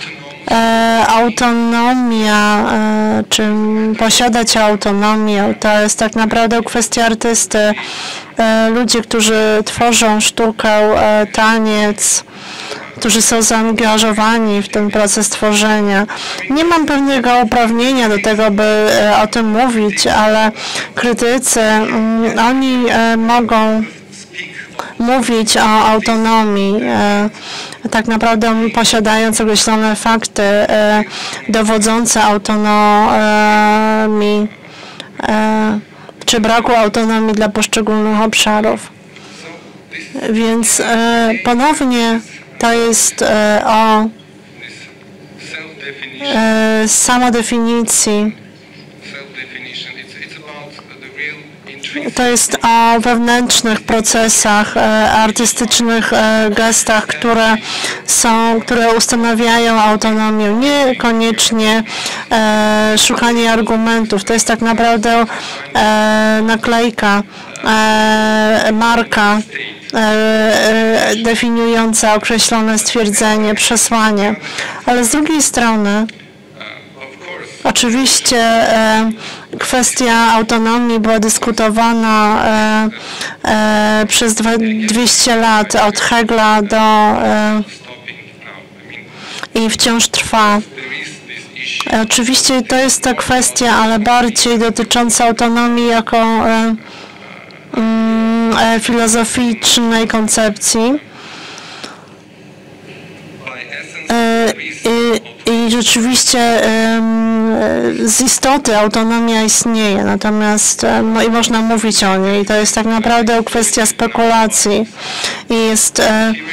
autonomia, czy posiadać autonomię, to jest tak naprawdę kwestia artysty. Ludzie, którzy tworzą sztukę, taniec, którzy są zaangażowani w ten proces tworzenia. Nie mam pewnego uprawnienia do tego, by o tym mówić, ale krytycy, oni mogą mówić o autonomii, tak naprawdę posiadając określone fakty dowodzące autonomii czy braku autonomii dla poszczególnych obszarów. Więc ponownie to jest o samodefinicji. To jest o wewnętrznych procesach, artystycznych gestach, które ustanawiają autonomię. Niekoniecznie szukanie argumentów. To jest tak naprawdę naklejka, marka definiująca określone stwierdzenie, przesłanie. Ale z drugiej strony oczywiście kwestia autonomii była dyskutowana przez 200 lat, od Hegla do i wciąż trwa. Oczywiście to jest ta kwestia, ale bardziej dotycząca autonomii jako filozoficznej koncepcji. I rzeczywiście z istoty autonomia istnieje, natomiast i można mówić o niej. To jest tak naprawdę kwestia spekulacji i jest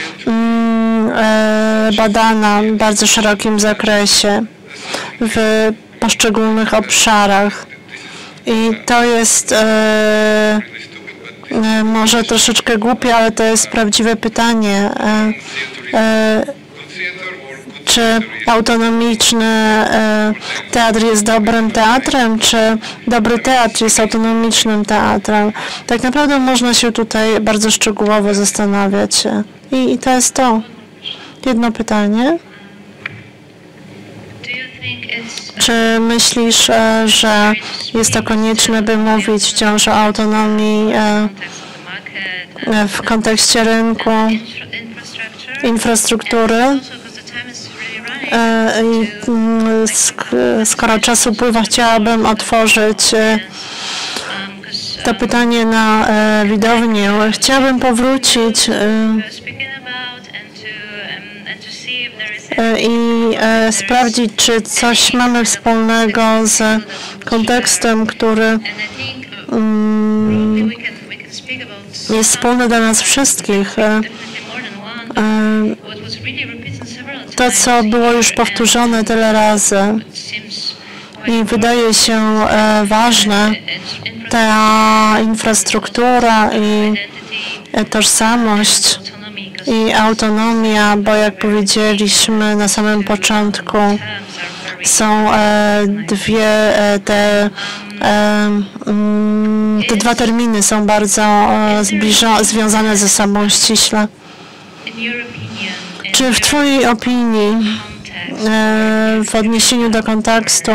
badana w bardzo szerokim zakresie w poszczególnych obszarach. I to jest może troszeczkę głupie, ale to jest prawdziwe pytanie. czy autonomiczny teatr jest dobrym teatrem, czy dobry teatr jest autonomicznym teatrem. Tak naprawdę można się tutaj bardzo szczegółowo zastanawiać. I to jest to. Jedno pytanie. Czy myślisz, że jest to konieczne, by mówić wciąż o autonomii w kontekście rynku, infrastruktury? Skoro czas upływa, chciałabym otworzyć to pytanie na widownię. Chciałabym powrócić i sprawdzić, czy coś mamy wspólnego z kontekstem, który jest wspólny dla nas wszystkich. To, co było już powtórzone tyle razy i wydaje się ważne, ta infrastruktura i tożsamość i autonomia, bo jak powiedzieliśmy na samym początku, są te dwa terminy są bardzo związane ze sobą ściśle. Czy w Twojej opinii, w odniesieniu do kontekstu,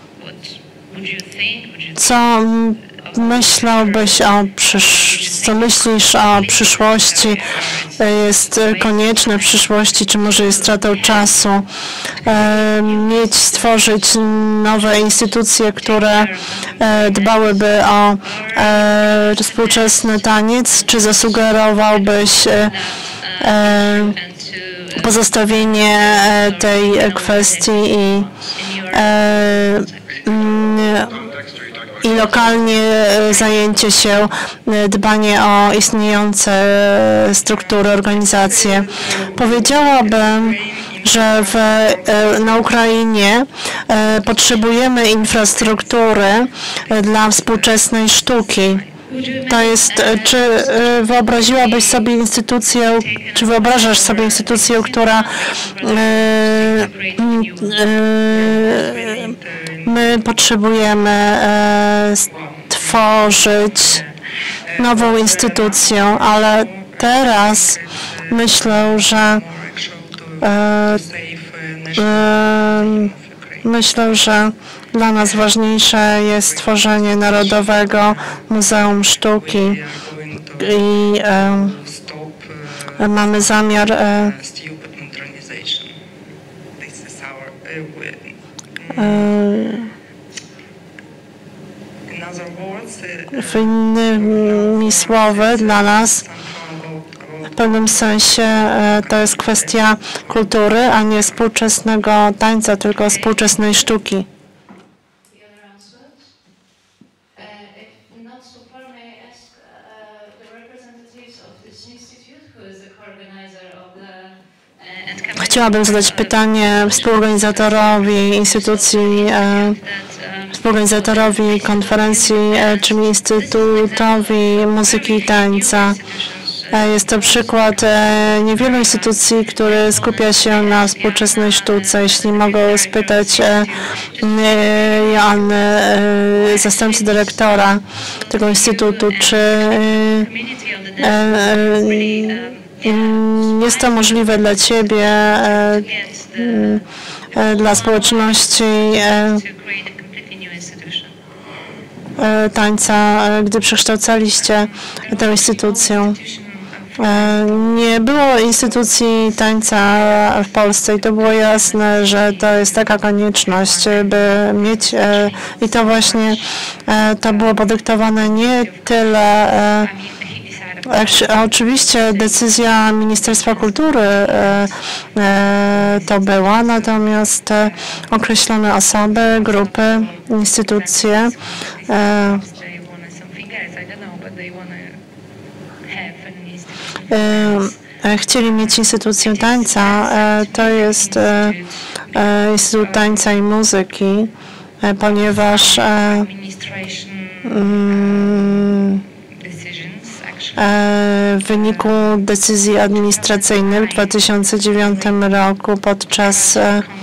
co myślałbyś co myślisz o przyszłości, jest konieczne w przyszłości, czy może jest stratą czasu stworzyć nowe instytucje, które dbałyby o współczesny taniec, czy zasugerowałbyś pozostawienie tej kwestii i lokalnie zajęcie się, dbanie o istniejące struktury, organizacje. Powiedziałabym, że na Ukrainie potrzebujemy infrastruktury dla współczesnej sztuki. To jest, czy wyobraziłabyś sobie instytucję, czy wyobrażasz sobie instytucję, która my potrzebujemy stworzyć nową instytucję, ale teraz myślę, że dla nas ważniejsze jest stworzenie Narodowego Muzeum Sztuki i mamy zamiar innymi słowy, dla nas w pewnym sensie to jest kwestia kultury, a nie współczesnego tańca, tylko współczesnej sztuki. Chciałabym zadać pytanie współorganizatorowi instytucji, współorganizatorowi konferencji, czyli Instytutowi Muzyki i Tańca. Jest to przykład niewielu instytucji, który skupia się na współczesnej sztuce. Jeśli mogę spytać Joanny, zastępcy dyrektora tego instytutu, czy jest to możliwe dla Ciebie, dla społeczności tańca, gdy przekształcaliście tę instytucję? Nie było instytucji tańca w Polsce i to było jasne, że to jest taka konieczność, by mieć i to właśnie to było podyktowane nie tyle oczywiście decyzja Ministerstwa Kultury to była, natomiast określone osoby, grupy, instytucje chcieli mieć instytucję tańca. To jest Instytut Tańca i Muzyki, ponieważ w wyniku decyzji administracyjnych w 2009 roku podczas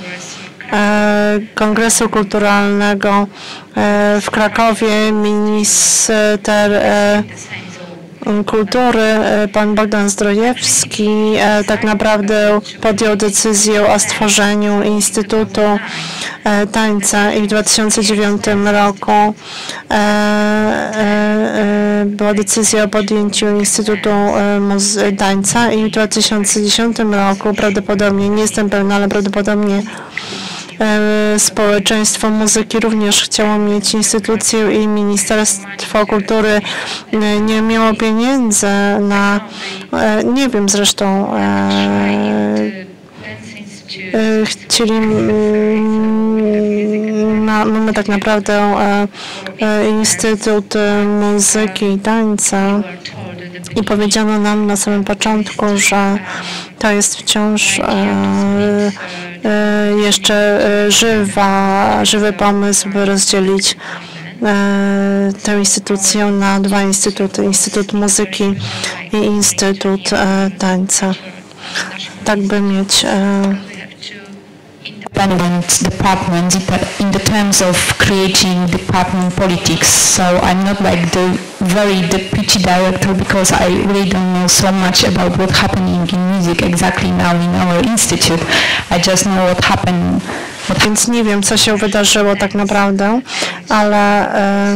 Kongresu Kulturalnego w Krakowie minister kultury, pan Bogdan Zdrojewski, tak naprawdę podjął decyzję o stworzeniu Instytutu Tańca i w 2009 roku była decyzja o podjęciu Instytutu Tańca i w 2010 roku prawdopodobnie, nie jestem pewna, ale prawdopodobnie społeczeństwo muzyki również chciało mieć instytucję i Ministerstwo Kultury nie miało pieniędzy na, nie wiem zresztą, chcieli, mamy tak naprawdę Instytut Muzyki i Tańca i powiedziano nam na samym początku, że to jest wciąż jeszcze żywy pomysł, by rozdzielić tę instytucję na dwa instytuty, Instytut Muzyki i Instytut Tańca. Tak by mieć independent departments in the terms of creating department politics. So I'm not like the deputy director because I really don't know so much about what's happening in music exactly now in our institute. I just know what happened. Więc nie wiem, co się wydarzyło tak naprawdę, ale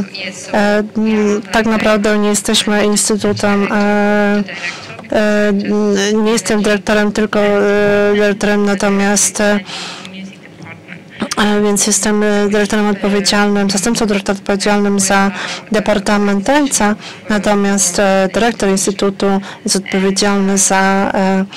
tak naprawdę nie jesteśmy instytutem, nie jestem dyrektorem, tylko dyrektorem, natomiast więc jestem dyrektorem odpowiedzialnym, zastępcą dyrektora odpowiedzialnym za Departament Tańca, natomiast dyrektor Instytutu jest odpowiedzialny za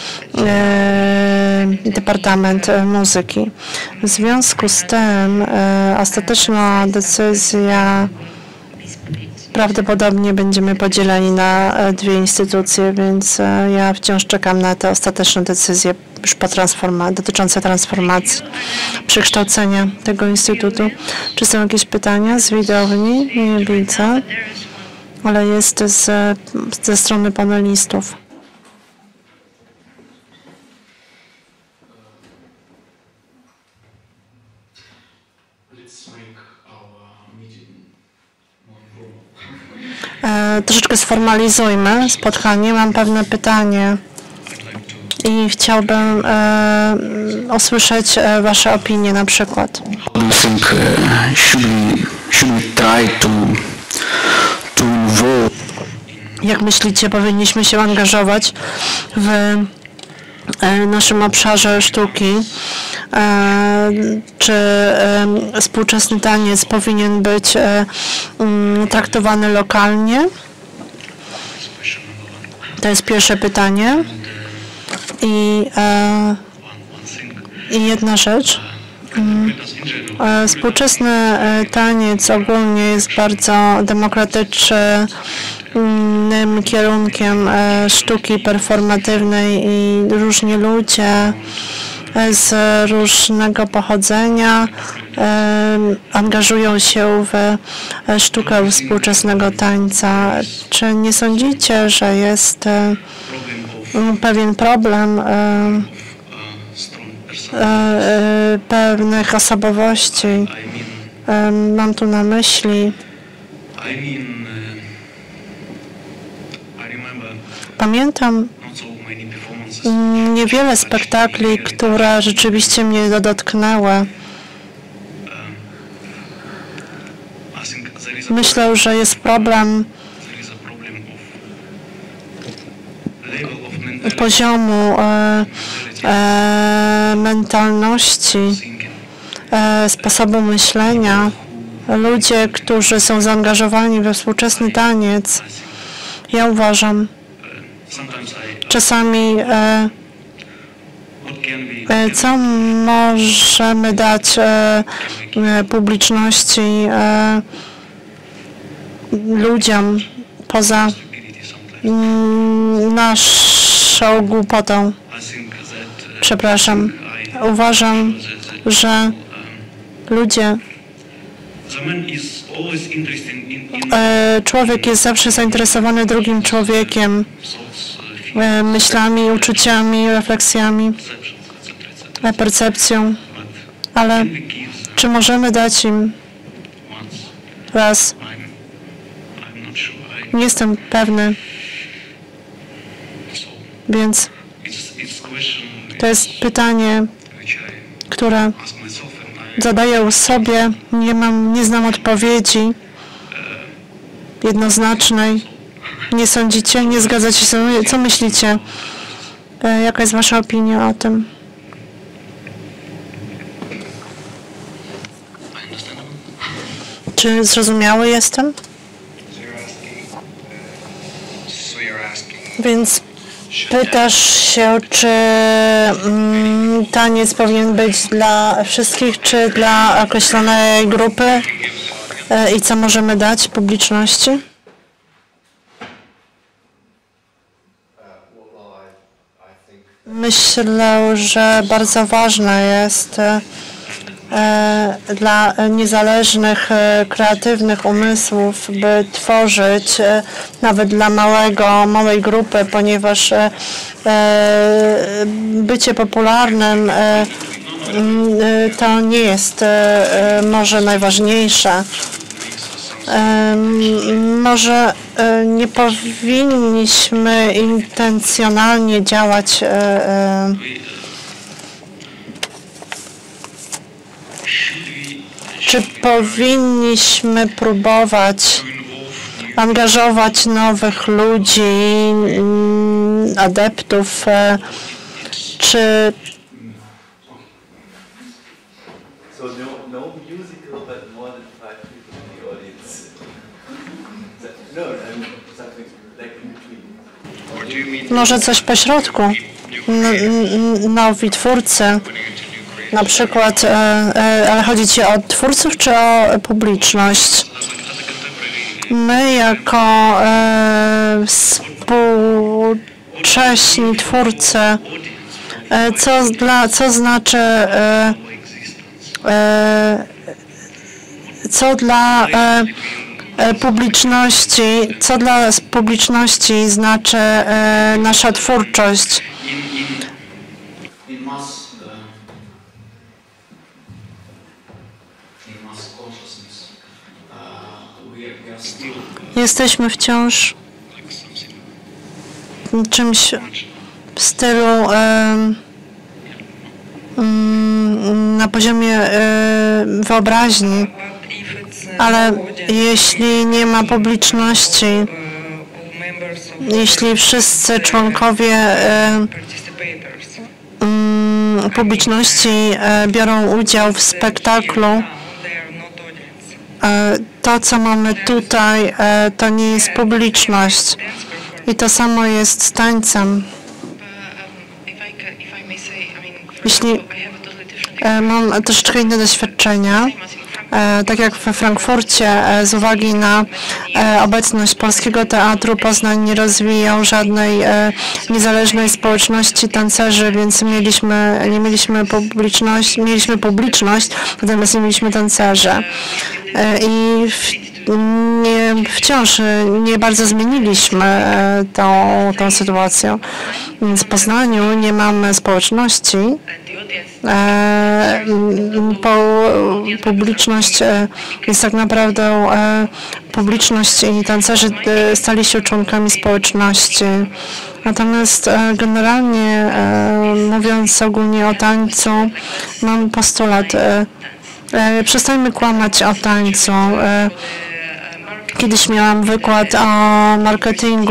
Departament Muzyki. W związku z tym ostateczna decyzja prawdopodobnie będziemy podzieleni na dwie instytucje, więc ja wciąż czekam na te ostateczne decyzje już po dotyczące transformacji, przekształcenia tego instytutu. Czy są jakieś pytania z widowni? Nie widzę, ale jest ze strony panelistów. Troszeczkę sformalizujmy spotkanie. Mam pewne pytanie i chciałbym usłyszeć Wasze opinie na przykład. Do you think should we try to involve? Jak myślicie, powinniśmy się angażować w naszym obszarze sztuki? Czy współczesny taniec powinien być traktowany lokalnie? To jest pierwsze pytanie. I jedna rzecz. Współczesny taniec ogólnie jest bardzo demokratycznym kierunkiem sztuki performatywnej i różni ludzie z różnego pochodzenia angażują się w sztukę współczesnego tańca. Czy nie sądzicie, że jest pewien problem pewnych osobowości? Mam tu na myśli, pamiętam niewiele spektakli, które rzeczywiście mnie dotknęły. Myślę, że jest problem poziomu mentalności, sposobu myślenia. Ludzie, którzy są zaangażowani we współczesny taniec, ja uważam, czasami co możemy dać publiczności, ludziom poza naszą głupotą. Przepraszam. Uważam, że ludzie Człowiek jest zawsze zainteresowany drugim człowiekiem, myślami, uczuciami, refleksjami, percepcją, ale czy możemy dać im raz? Nie jestem pewny, więc to jest pytanie, które zadaję sobie, nie znam odpowiedzi jednoznacznej. Nie sądzicie? Nie zgadzacie się? Co myślicie? Jaka jest wasza opinia o tym? Czy zrozumiały jestem? Więc pytasz się, czy taniec powinien być dla wszystkich, czy dla określonej grupy i co możemy dać publiczności? Myślę, że bardzo ważne jest dla niezależnych, kreatywnych umysłów, by tworzyć nawet dla małej grupy, ponieważ bycie popularnym to nie jest może najważniejsze. Może nie powinniśmy intencjonalnie działać czy powinniśmy próbować angażować nowych ludzi, adeptów, czy może coś pośrodku, nowi twórcy, na przykład, ale chodzi ci o twórców czy o publiczność? My jako współcześni twórcy, co znaczy, co dla publiczności, co dla publiczności znaczy nasza twórczość? Jesteśmy wciąż czymś w stylu na poziomie wyobraźni, ale jeśli nie ma publiczności, jeśli wszyscy członkowie publiczności biorą udział w spektaklu, to, co mamy tutaj, to nie jest publiczność. I to samo jest z tańcem. Jeśli mam troszeczkę inne doświadczenia, tak jak we Frankfurcie, z uwagi na obecność Polskiego Teatru Poznań nie rozwijał żadnej niezależnej społeczności tancerzy, więc nie mieliśmy publiczność, natomiast nie mieliśmy tancerzy. I wciąż nie bardzo zmieniliśmy tą sytuację. Więc w Poznaniu nie mamy społeczności. Publiczność jest tak naprawdę publiczność i tancerzy stali się członkami społeczności. Natomiast generalnie mówiąc ogólnie o tańcu, mam postulat. Przestańmy kłamać o tańcu. Kiedyś miałam wykład o marketingu,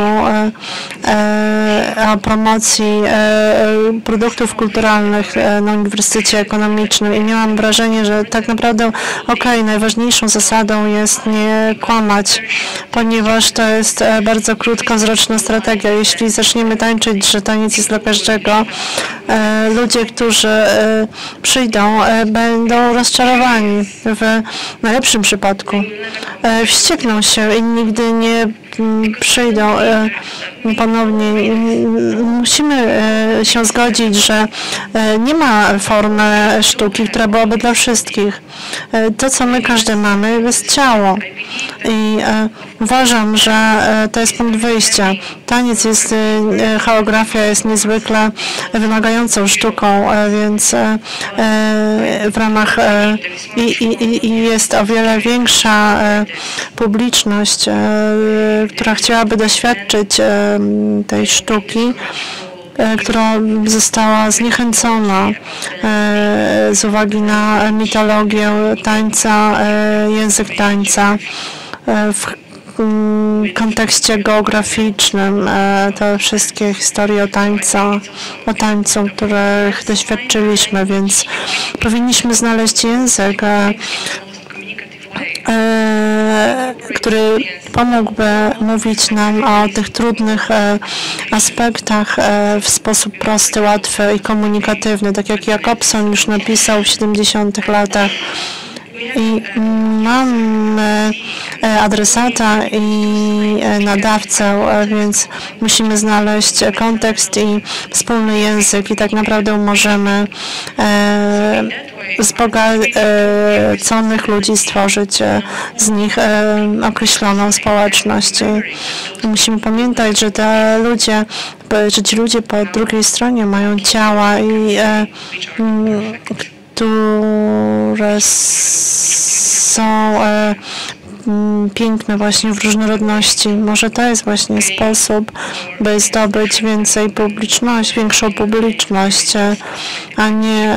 o promocji produktów kulturalnych na Uniwersytecie Ekonomicznym i miałam wrażenie, że tak naprawdę najważniejszą zasadą jest nie kłamać, ponieważ to jest bardzo krótkowzroczna strategia. Jeśli zaczniemy tańczyć, że taniec jest dla każdego, ludzie, którzy przyjdą, będą rozczarowani w najlepszym przypadku. Wściekną się i nigdy nie przyjdą. ponownie musimy się zgodzić, że nie ma formy sztuki, która byłaby dla wszystkich. To, co my każdy mamy, jest ciało. I uważam, że to jest punkt wyjścia. Taniec jest, choreografia jest niezwykle wymagającą sztuką, więc w ramach i jest o wiele większa publiczność, która chciałaby doświadczyć tej sztuki, która została zniechęcona z uwagi na mitologię tańca, język tańca w kontekście geograficznym, te wszystkie historie o tańcu, których doświadczyliśmy, więc powinniśmy znaleźć język, który pomógłby mówić nam o tych trudnych aspektach w sposób prosty, łatwy i komunikatywny, tak jak Jacobson już napisał w 70. latach. I mamy adresata i nadawcę, więc musimy znaleźć kontekst i wspólny język i tak naprawdę możemy wzbogaconych ludzi stworzyć z nich określoną społeczność. I musimy pamiętać, że ci ludzie po drugiej stronie mają ciała i które są piękne właśnie w różnorodności. Może to jest właśnie sposób, by zdobyć większą publiczność, a nie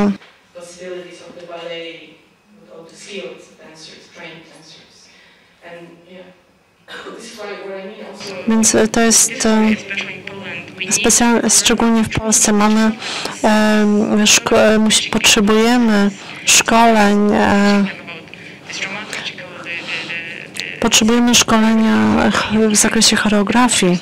więc to jest szczególnie w Polsce potrzebujemy szkoleń, szkolenia w zakresie choreografii,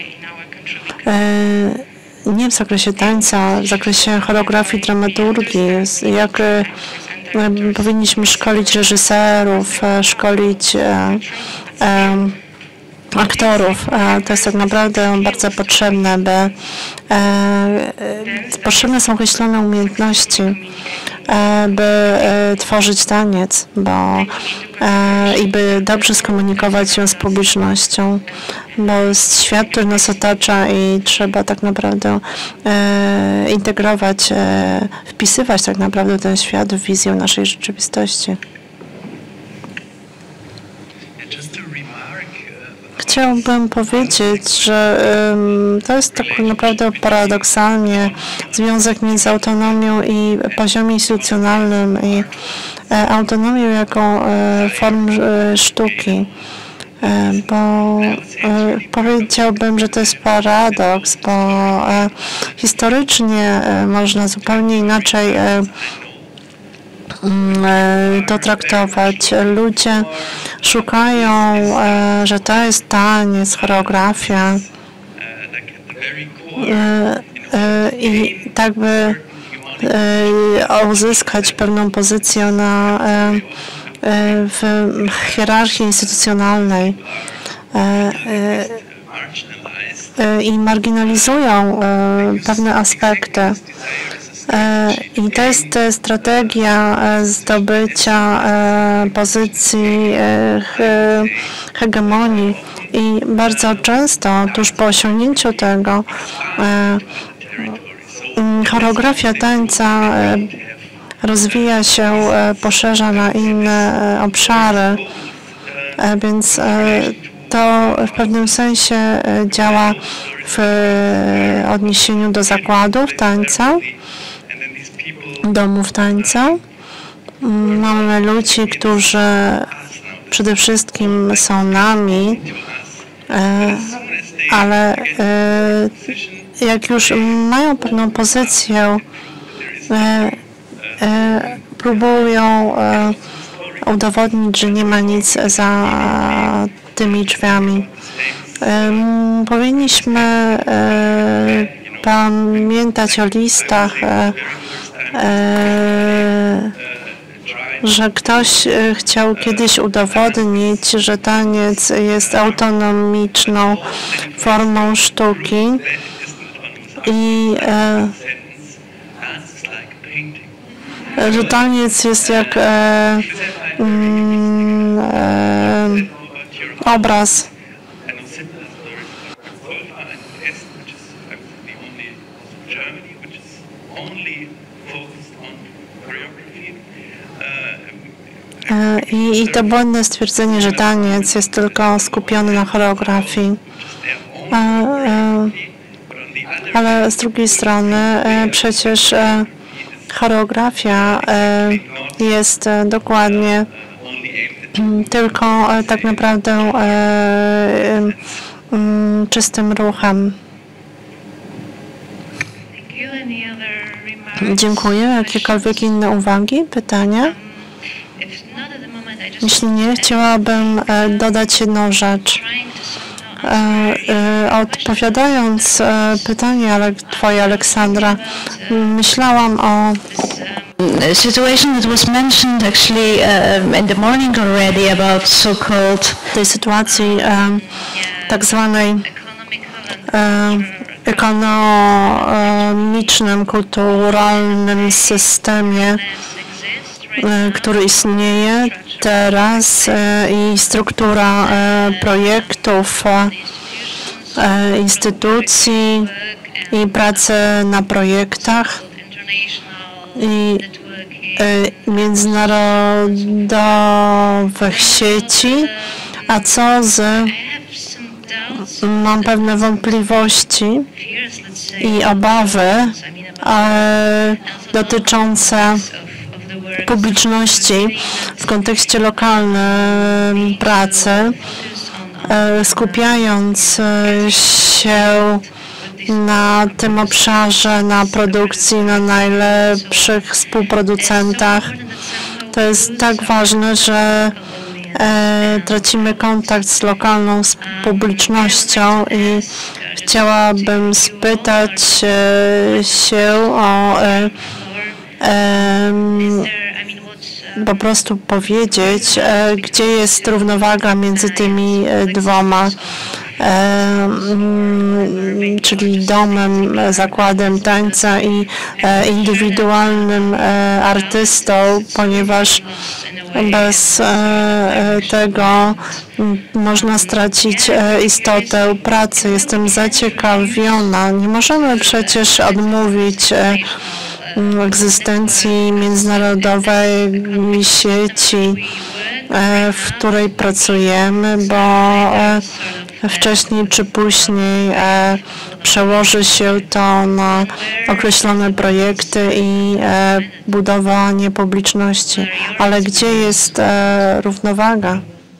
nie w zakresie tańca, w zakresie choreografii, dramaturgii, jak powinniśmy szkolić reżyserów, szkolić aktorów. To jest tak naprawdę bardzo potrzebne, potrzebne są określone umiejętności, by tworzyć taniec, i by dobrze skomunikować się z publicznością, bo jest świat, który nas otacza i trzeba tak naprawdę integrować, wpisywać tak naprawdę ten świat w wizję naszej rzeczywistości. Chciałbym powiedzieć, że to jest tak naprawdę paradoksalnie związek między autonomią i poziomem instytucjonalnym i autonomią jako form sztuki, bo powiedziałbym, że to jest paradoks, bo historycznie można zupełnie inaczej to traktować. Ludzie szukają, że to jest taniec, choreografia i tak by uzyskać pewną pozycję w hierarchii instytucjonalnej i marginalizują pewne aspekty. I to jest strategia zdobycia pozycji hegemonii i bardzo często tuż po osiągnięciu tego choreografia tańca rozwija się, poszerza na inne obszary, więc to w pewnym sensie działa w odniesieniu do zakładów tańca, domów tańca. Mamy ludzi, którzy przede wszystkim są nami, ale jak już mają pewną pozycję, próbują udowodnić, że nie ma nic za tymi drzwiami. Powinniśmy pamiętać o listach że ktoś chciał kiedyś udowodnić, że taniec jest autonomiczną formą sztuki i że taniec jest jak obraz. I to błędne stwierdzenie, że taniec jest tylko skupiony na choreografii. Ale z drugiej strony przecież choreografia jest dokładnie tylko tak naprawdę czystym ruchem. Dziękuję. Jakiekolwiek inne uwagi, pytania? Jeśli nie, chciałabym dodać jedną rzecz. Odpowiadając pytanie Twoje, Aleksandra, myślałam o situation that was mentioned actually in the morning already about so-called tej sytuacji tak zwanej ekonomicznym, kulturalnym systemie, który istnieje teraz i struktura projektów, instytucji i pracy na projektach i międzynarodowych sieci, a co z mam pewne wątpliwości i obawy dotyczące publiczności w kontekście lokalnej pracy, skupiając się na tym obszarze, na produkcji, na najlepszych współproducentach. To jest tak ważne, że tracimy kontakt z lokalną publicznością i chciałabym spytać się o po prostu powiedzieć, gdzie jest równowaga między tymi dwoma, czyli domem, zakładem tańca i indywidualnym artystą, ponieważ bez tego można stracić istotę pracy. Jestem zaciekawiona. Nie możemy przecież odmówić egzystencji międzynarodowej sieci, w której pracujemy, bo wcześniej czy później przełoży się to na określone projekty i budowanie publiczności. Ale gdzie jest równowaga?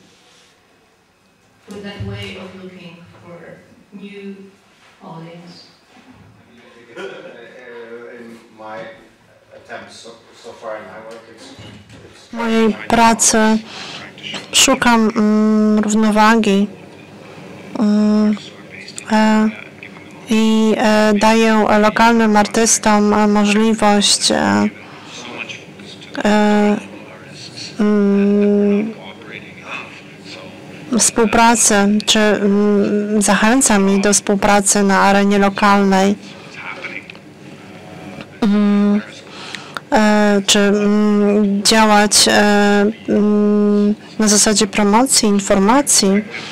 W mojej pracy szukam równowagi i daję lokalnym artystom możliwość współpracy, czy zachęcam ich do współpracy na arenie lokalnej, czy działać na zasadzie promocji, informacji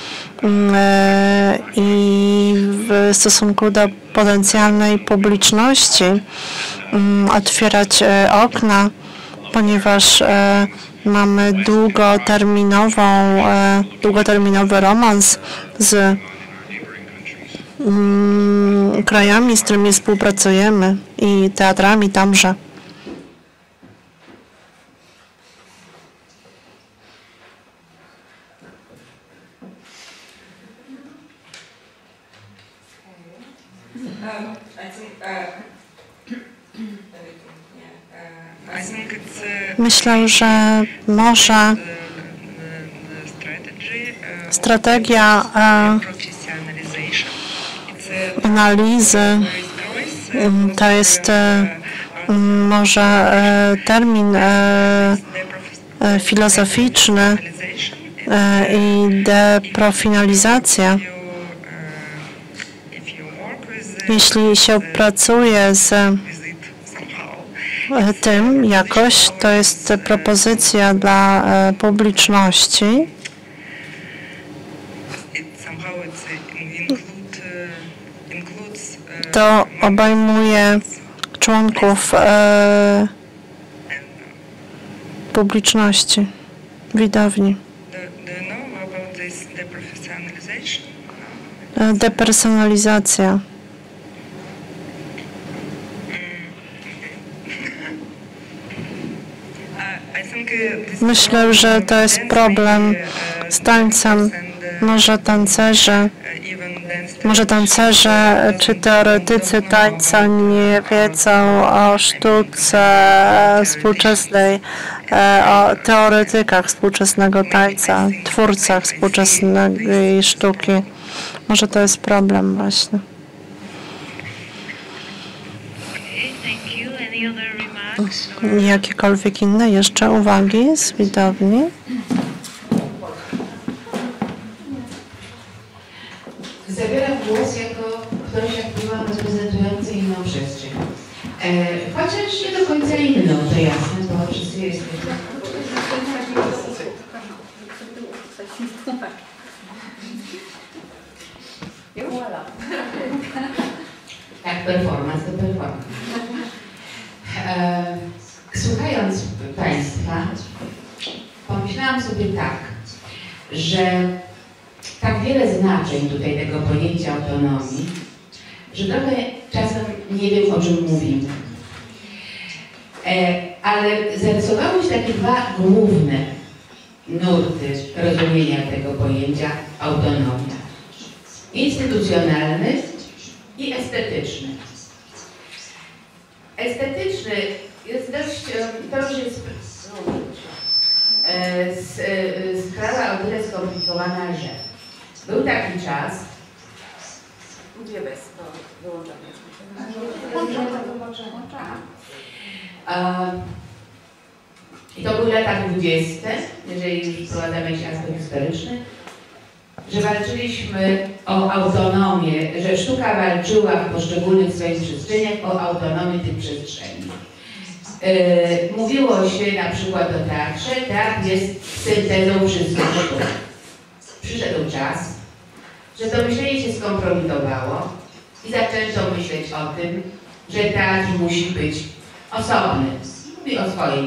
i w stosunku do potencjalnej publiczności otwierać okna, ponieważ mamy długoterminowy romans z krajami, z którymi współpracujemy i teatrami tamże. Myślę, że może strategia analizy to jest może termin filozoficzny i deprofesjonalizacja. Jeśli się pracuje z tym jakoś, to jest propozycja dla publiczności. To obejmuje członków publiczności, widowni. Depersonalizacja. Myślę, że to jest problem z tańcem. Może tancerze czy teoretycy tańca nie wiedzą o sztuce współczesnej, o teoretykach współczesnego tańca, twórcach współczesnej sztuki. Może to jest problem właśnie. Jakiekolwiek inne jeszcze uwagi z widowni? Zabieram głos jako ktoś aktywny reprezentujący inną przestrzeń. Chociaż nie do końca inną, to jasne, bo wszyscy jesteśmy. Tak, performance to performance. Słuchając Państwa, pomyślałam sobie tak, że tak wiele znaczeń tutaj tego pojęcia autonomii, że trochę czasem nie wiem, o czym mówimy. Ale zarysowały się takie dwa główne nurty rozumienia tego pojęcia autonomia. Instytucjonalny i estetyczny. Estetyczny jest dość, to już jest sprawa o tyle skomplikowana, że był taki czas, i to były lata 20, jeżeli już wprowadzamy jakiś aspekt historyczny, że walczyliśmy o autonomię, że sztuka walczyła w poszczególnych swoich przestrzeniach o autonomię tych przestrzeni. Mówiło się na przykład o teatrze, teatr jest syntezą wszystkich sztuk. Przyszedł czas, że to myślenie się skompromitowało i zaczęto myśleć o tym, że teatr musi być osobny. Mówi o swojej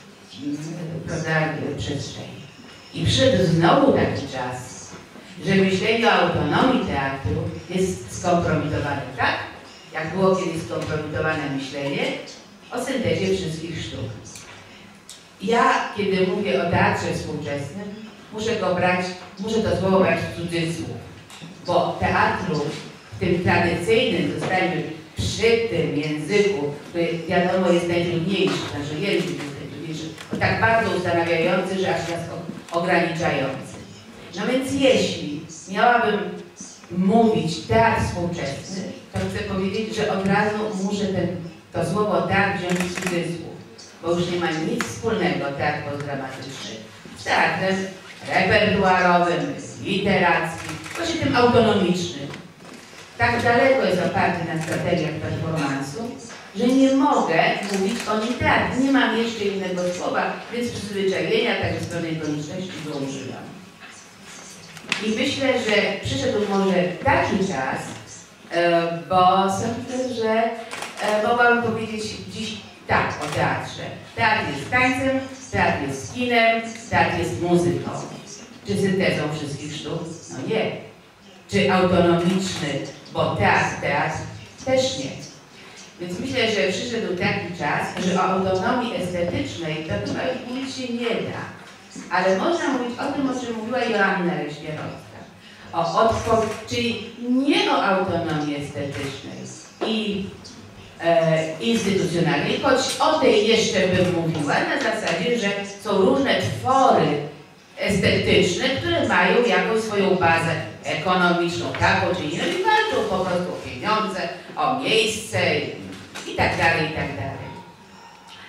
przestrzeni. I przyszedł znowu taki czas, że myślenie o autonomii teatru jest skompromitowane tak, jak było kiedyś skompromitowane myślenie o syntezie wszystkich sztuk. Ja, kiedy mówię o teatrze współczesnym, muszę to słowo brać w cudzysłów, bo teatru w tym tradycyjnym, zostańmy przy tym języku, który wiadomo jest najtrudniejszy, znaczy język jest najtrudniejszy, bo tak bardzo ustanawiający, że aż nas ograniczający. No więc jeśli miałabym mówić teatr współczesny, to chcę powiedzieć, że od razu muszę to słowo teatr wziąć w cudzysłów, bo już nie ma nic wspólnego teatr postdramatyczny z teatrem repertuarowym, literackim, właśnie tym autonomicznym. Tak daleko jest oparty na strategiach performansu, że nie mogę mówić o nim teatr. Nie mam jeszcze innego słowa, więc przyzwyczajenia, także z pewnej konieczności go używam. I myślę, że przyszedł może taki czas, bo sądzę, że mogłabym powiedzieć dziś tak o teatrze. Teatr jest tańcem, teatr jest kinem, teatr jest muzyką. Czy syntezą wszystkich sztuk? No nie. Czy autonomiczny, bo teatr też nie. Więc myślę, że przyszedł taki czas, że o autonomii estetycznej to chyba już mówić się nie da. Ale można mówić o tym, o czym mówiła Joanna Leśnierowska. Czyli nie o autonomii estetycznej i instytucjonalnej, choć o tej jeszcze bym mówiła na zasadzie, że są różne twory estetyczne, które mają jakąś swoją bazę ekonomiczną, taką czy inną i walczą po prostu o pieniądze, o miejsce i tak dalej, i tak dalej.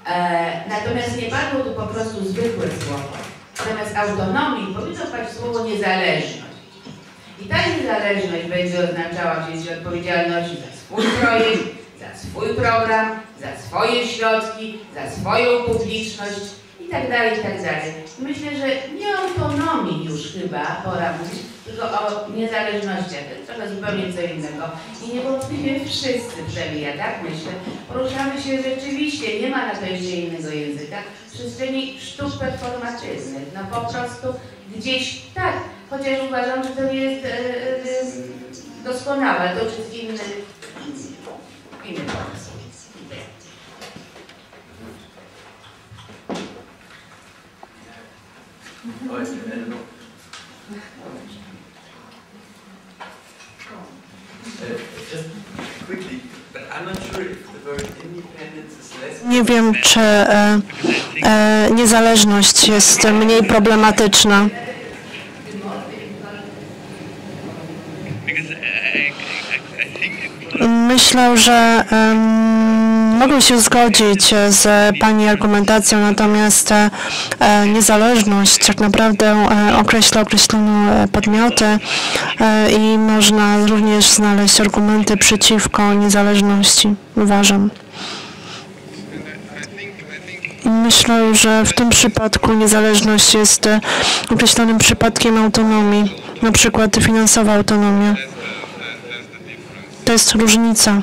Natomiast nie padło tu po prostu zwykłe słowo. Zamiast autonomii powinno paść słowo niezależność. I ta niezależność będzie oznaczała wzięcie odpowiedzialności za swój projekt, za swój program, za swoje środki, za swoją publiczność itd., itd. Myślę, że nie o autonomii już chyba pora mówić, tylko o niezależnościach. To jest trochę zupełnie co innego. I niewątpliwie wszyscy, przynajmniej ja tak myślę, poruszamy się rzeczywiście, nie ma na to jeszcze innego języka, w przestrzeni sztuk performatywnych. No po prostu gdzieś tak, chociaż uważam, że to nie jest doskonałe, to jest inny pomysł. Nie wiem, czy niezależność jest mniej problematyczna. Myślę, że mogę się zgodzić z Pani argumentacją, natomiast niezależność tak naprawdę określa określone podmioty i można również znaleźć argumenty przeciwko niezależności, uważam. Myślę, że w tym przypadku niezależność jest określonym przypadkiem autonomii, na przykład finansowa autonomia. To jest różnica.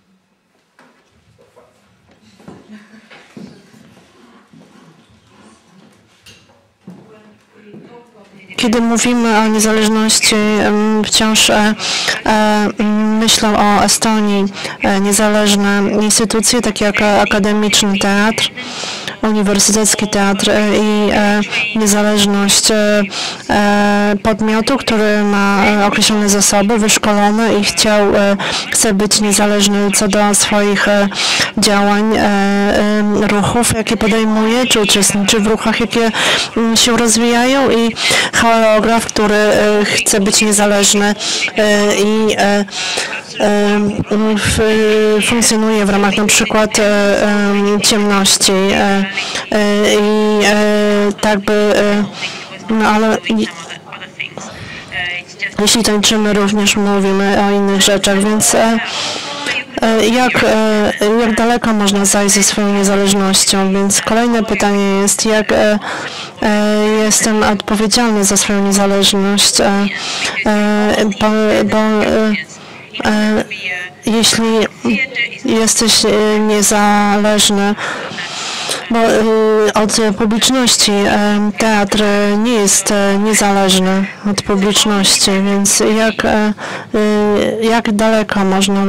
Kiedy mówimy o niezależności, wciąż myślę o Estonii. Niezależne instytucje, takie jak akademiczny teatr, uniwersytecki teatr i niezależność podmiotu, który ma określone zasoby, wyszkolony i chce być niezależny co do swoich działań, ruchów, jakie podejmuje, czy uczestniczy w ruchach, jakie się rozwijają, i choreograf, który chce być niezależny i funkcjonuje w ramach na przykład ciemności i tak by, no ale jeśli tańczymy, również mówimy o innych rzeczach, więc jak daleko można zajść ze swoją niezależnością? Więc kolejne pytanie jest, jak jestem odpowiedzialny za swoją niezależność, bo jeśli jesteś niezależny, bo od publiczności teatr nie jest niezależny od publiczności, więc jak daleko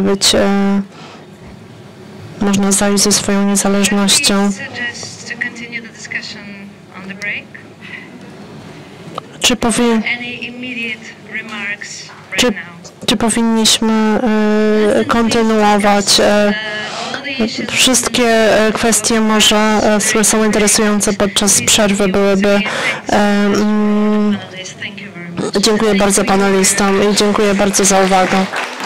można zajść ze swoją niezależnością? Czy powinniśmy kontynuować? Wszystkie kwestie może, które są interesujące podczas przerwy, byłyby... Dziękuję bardzo panelistom i dziękuję bardzo za uwagę.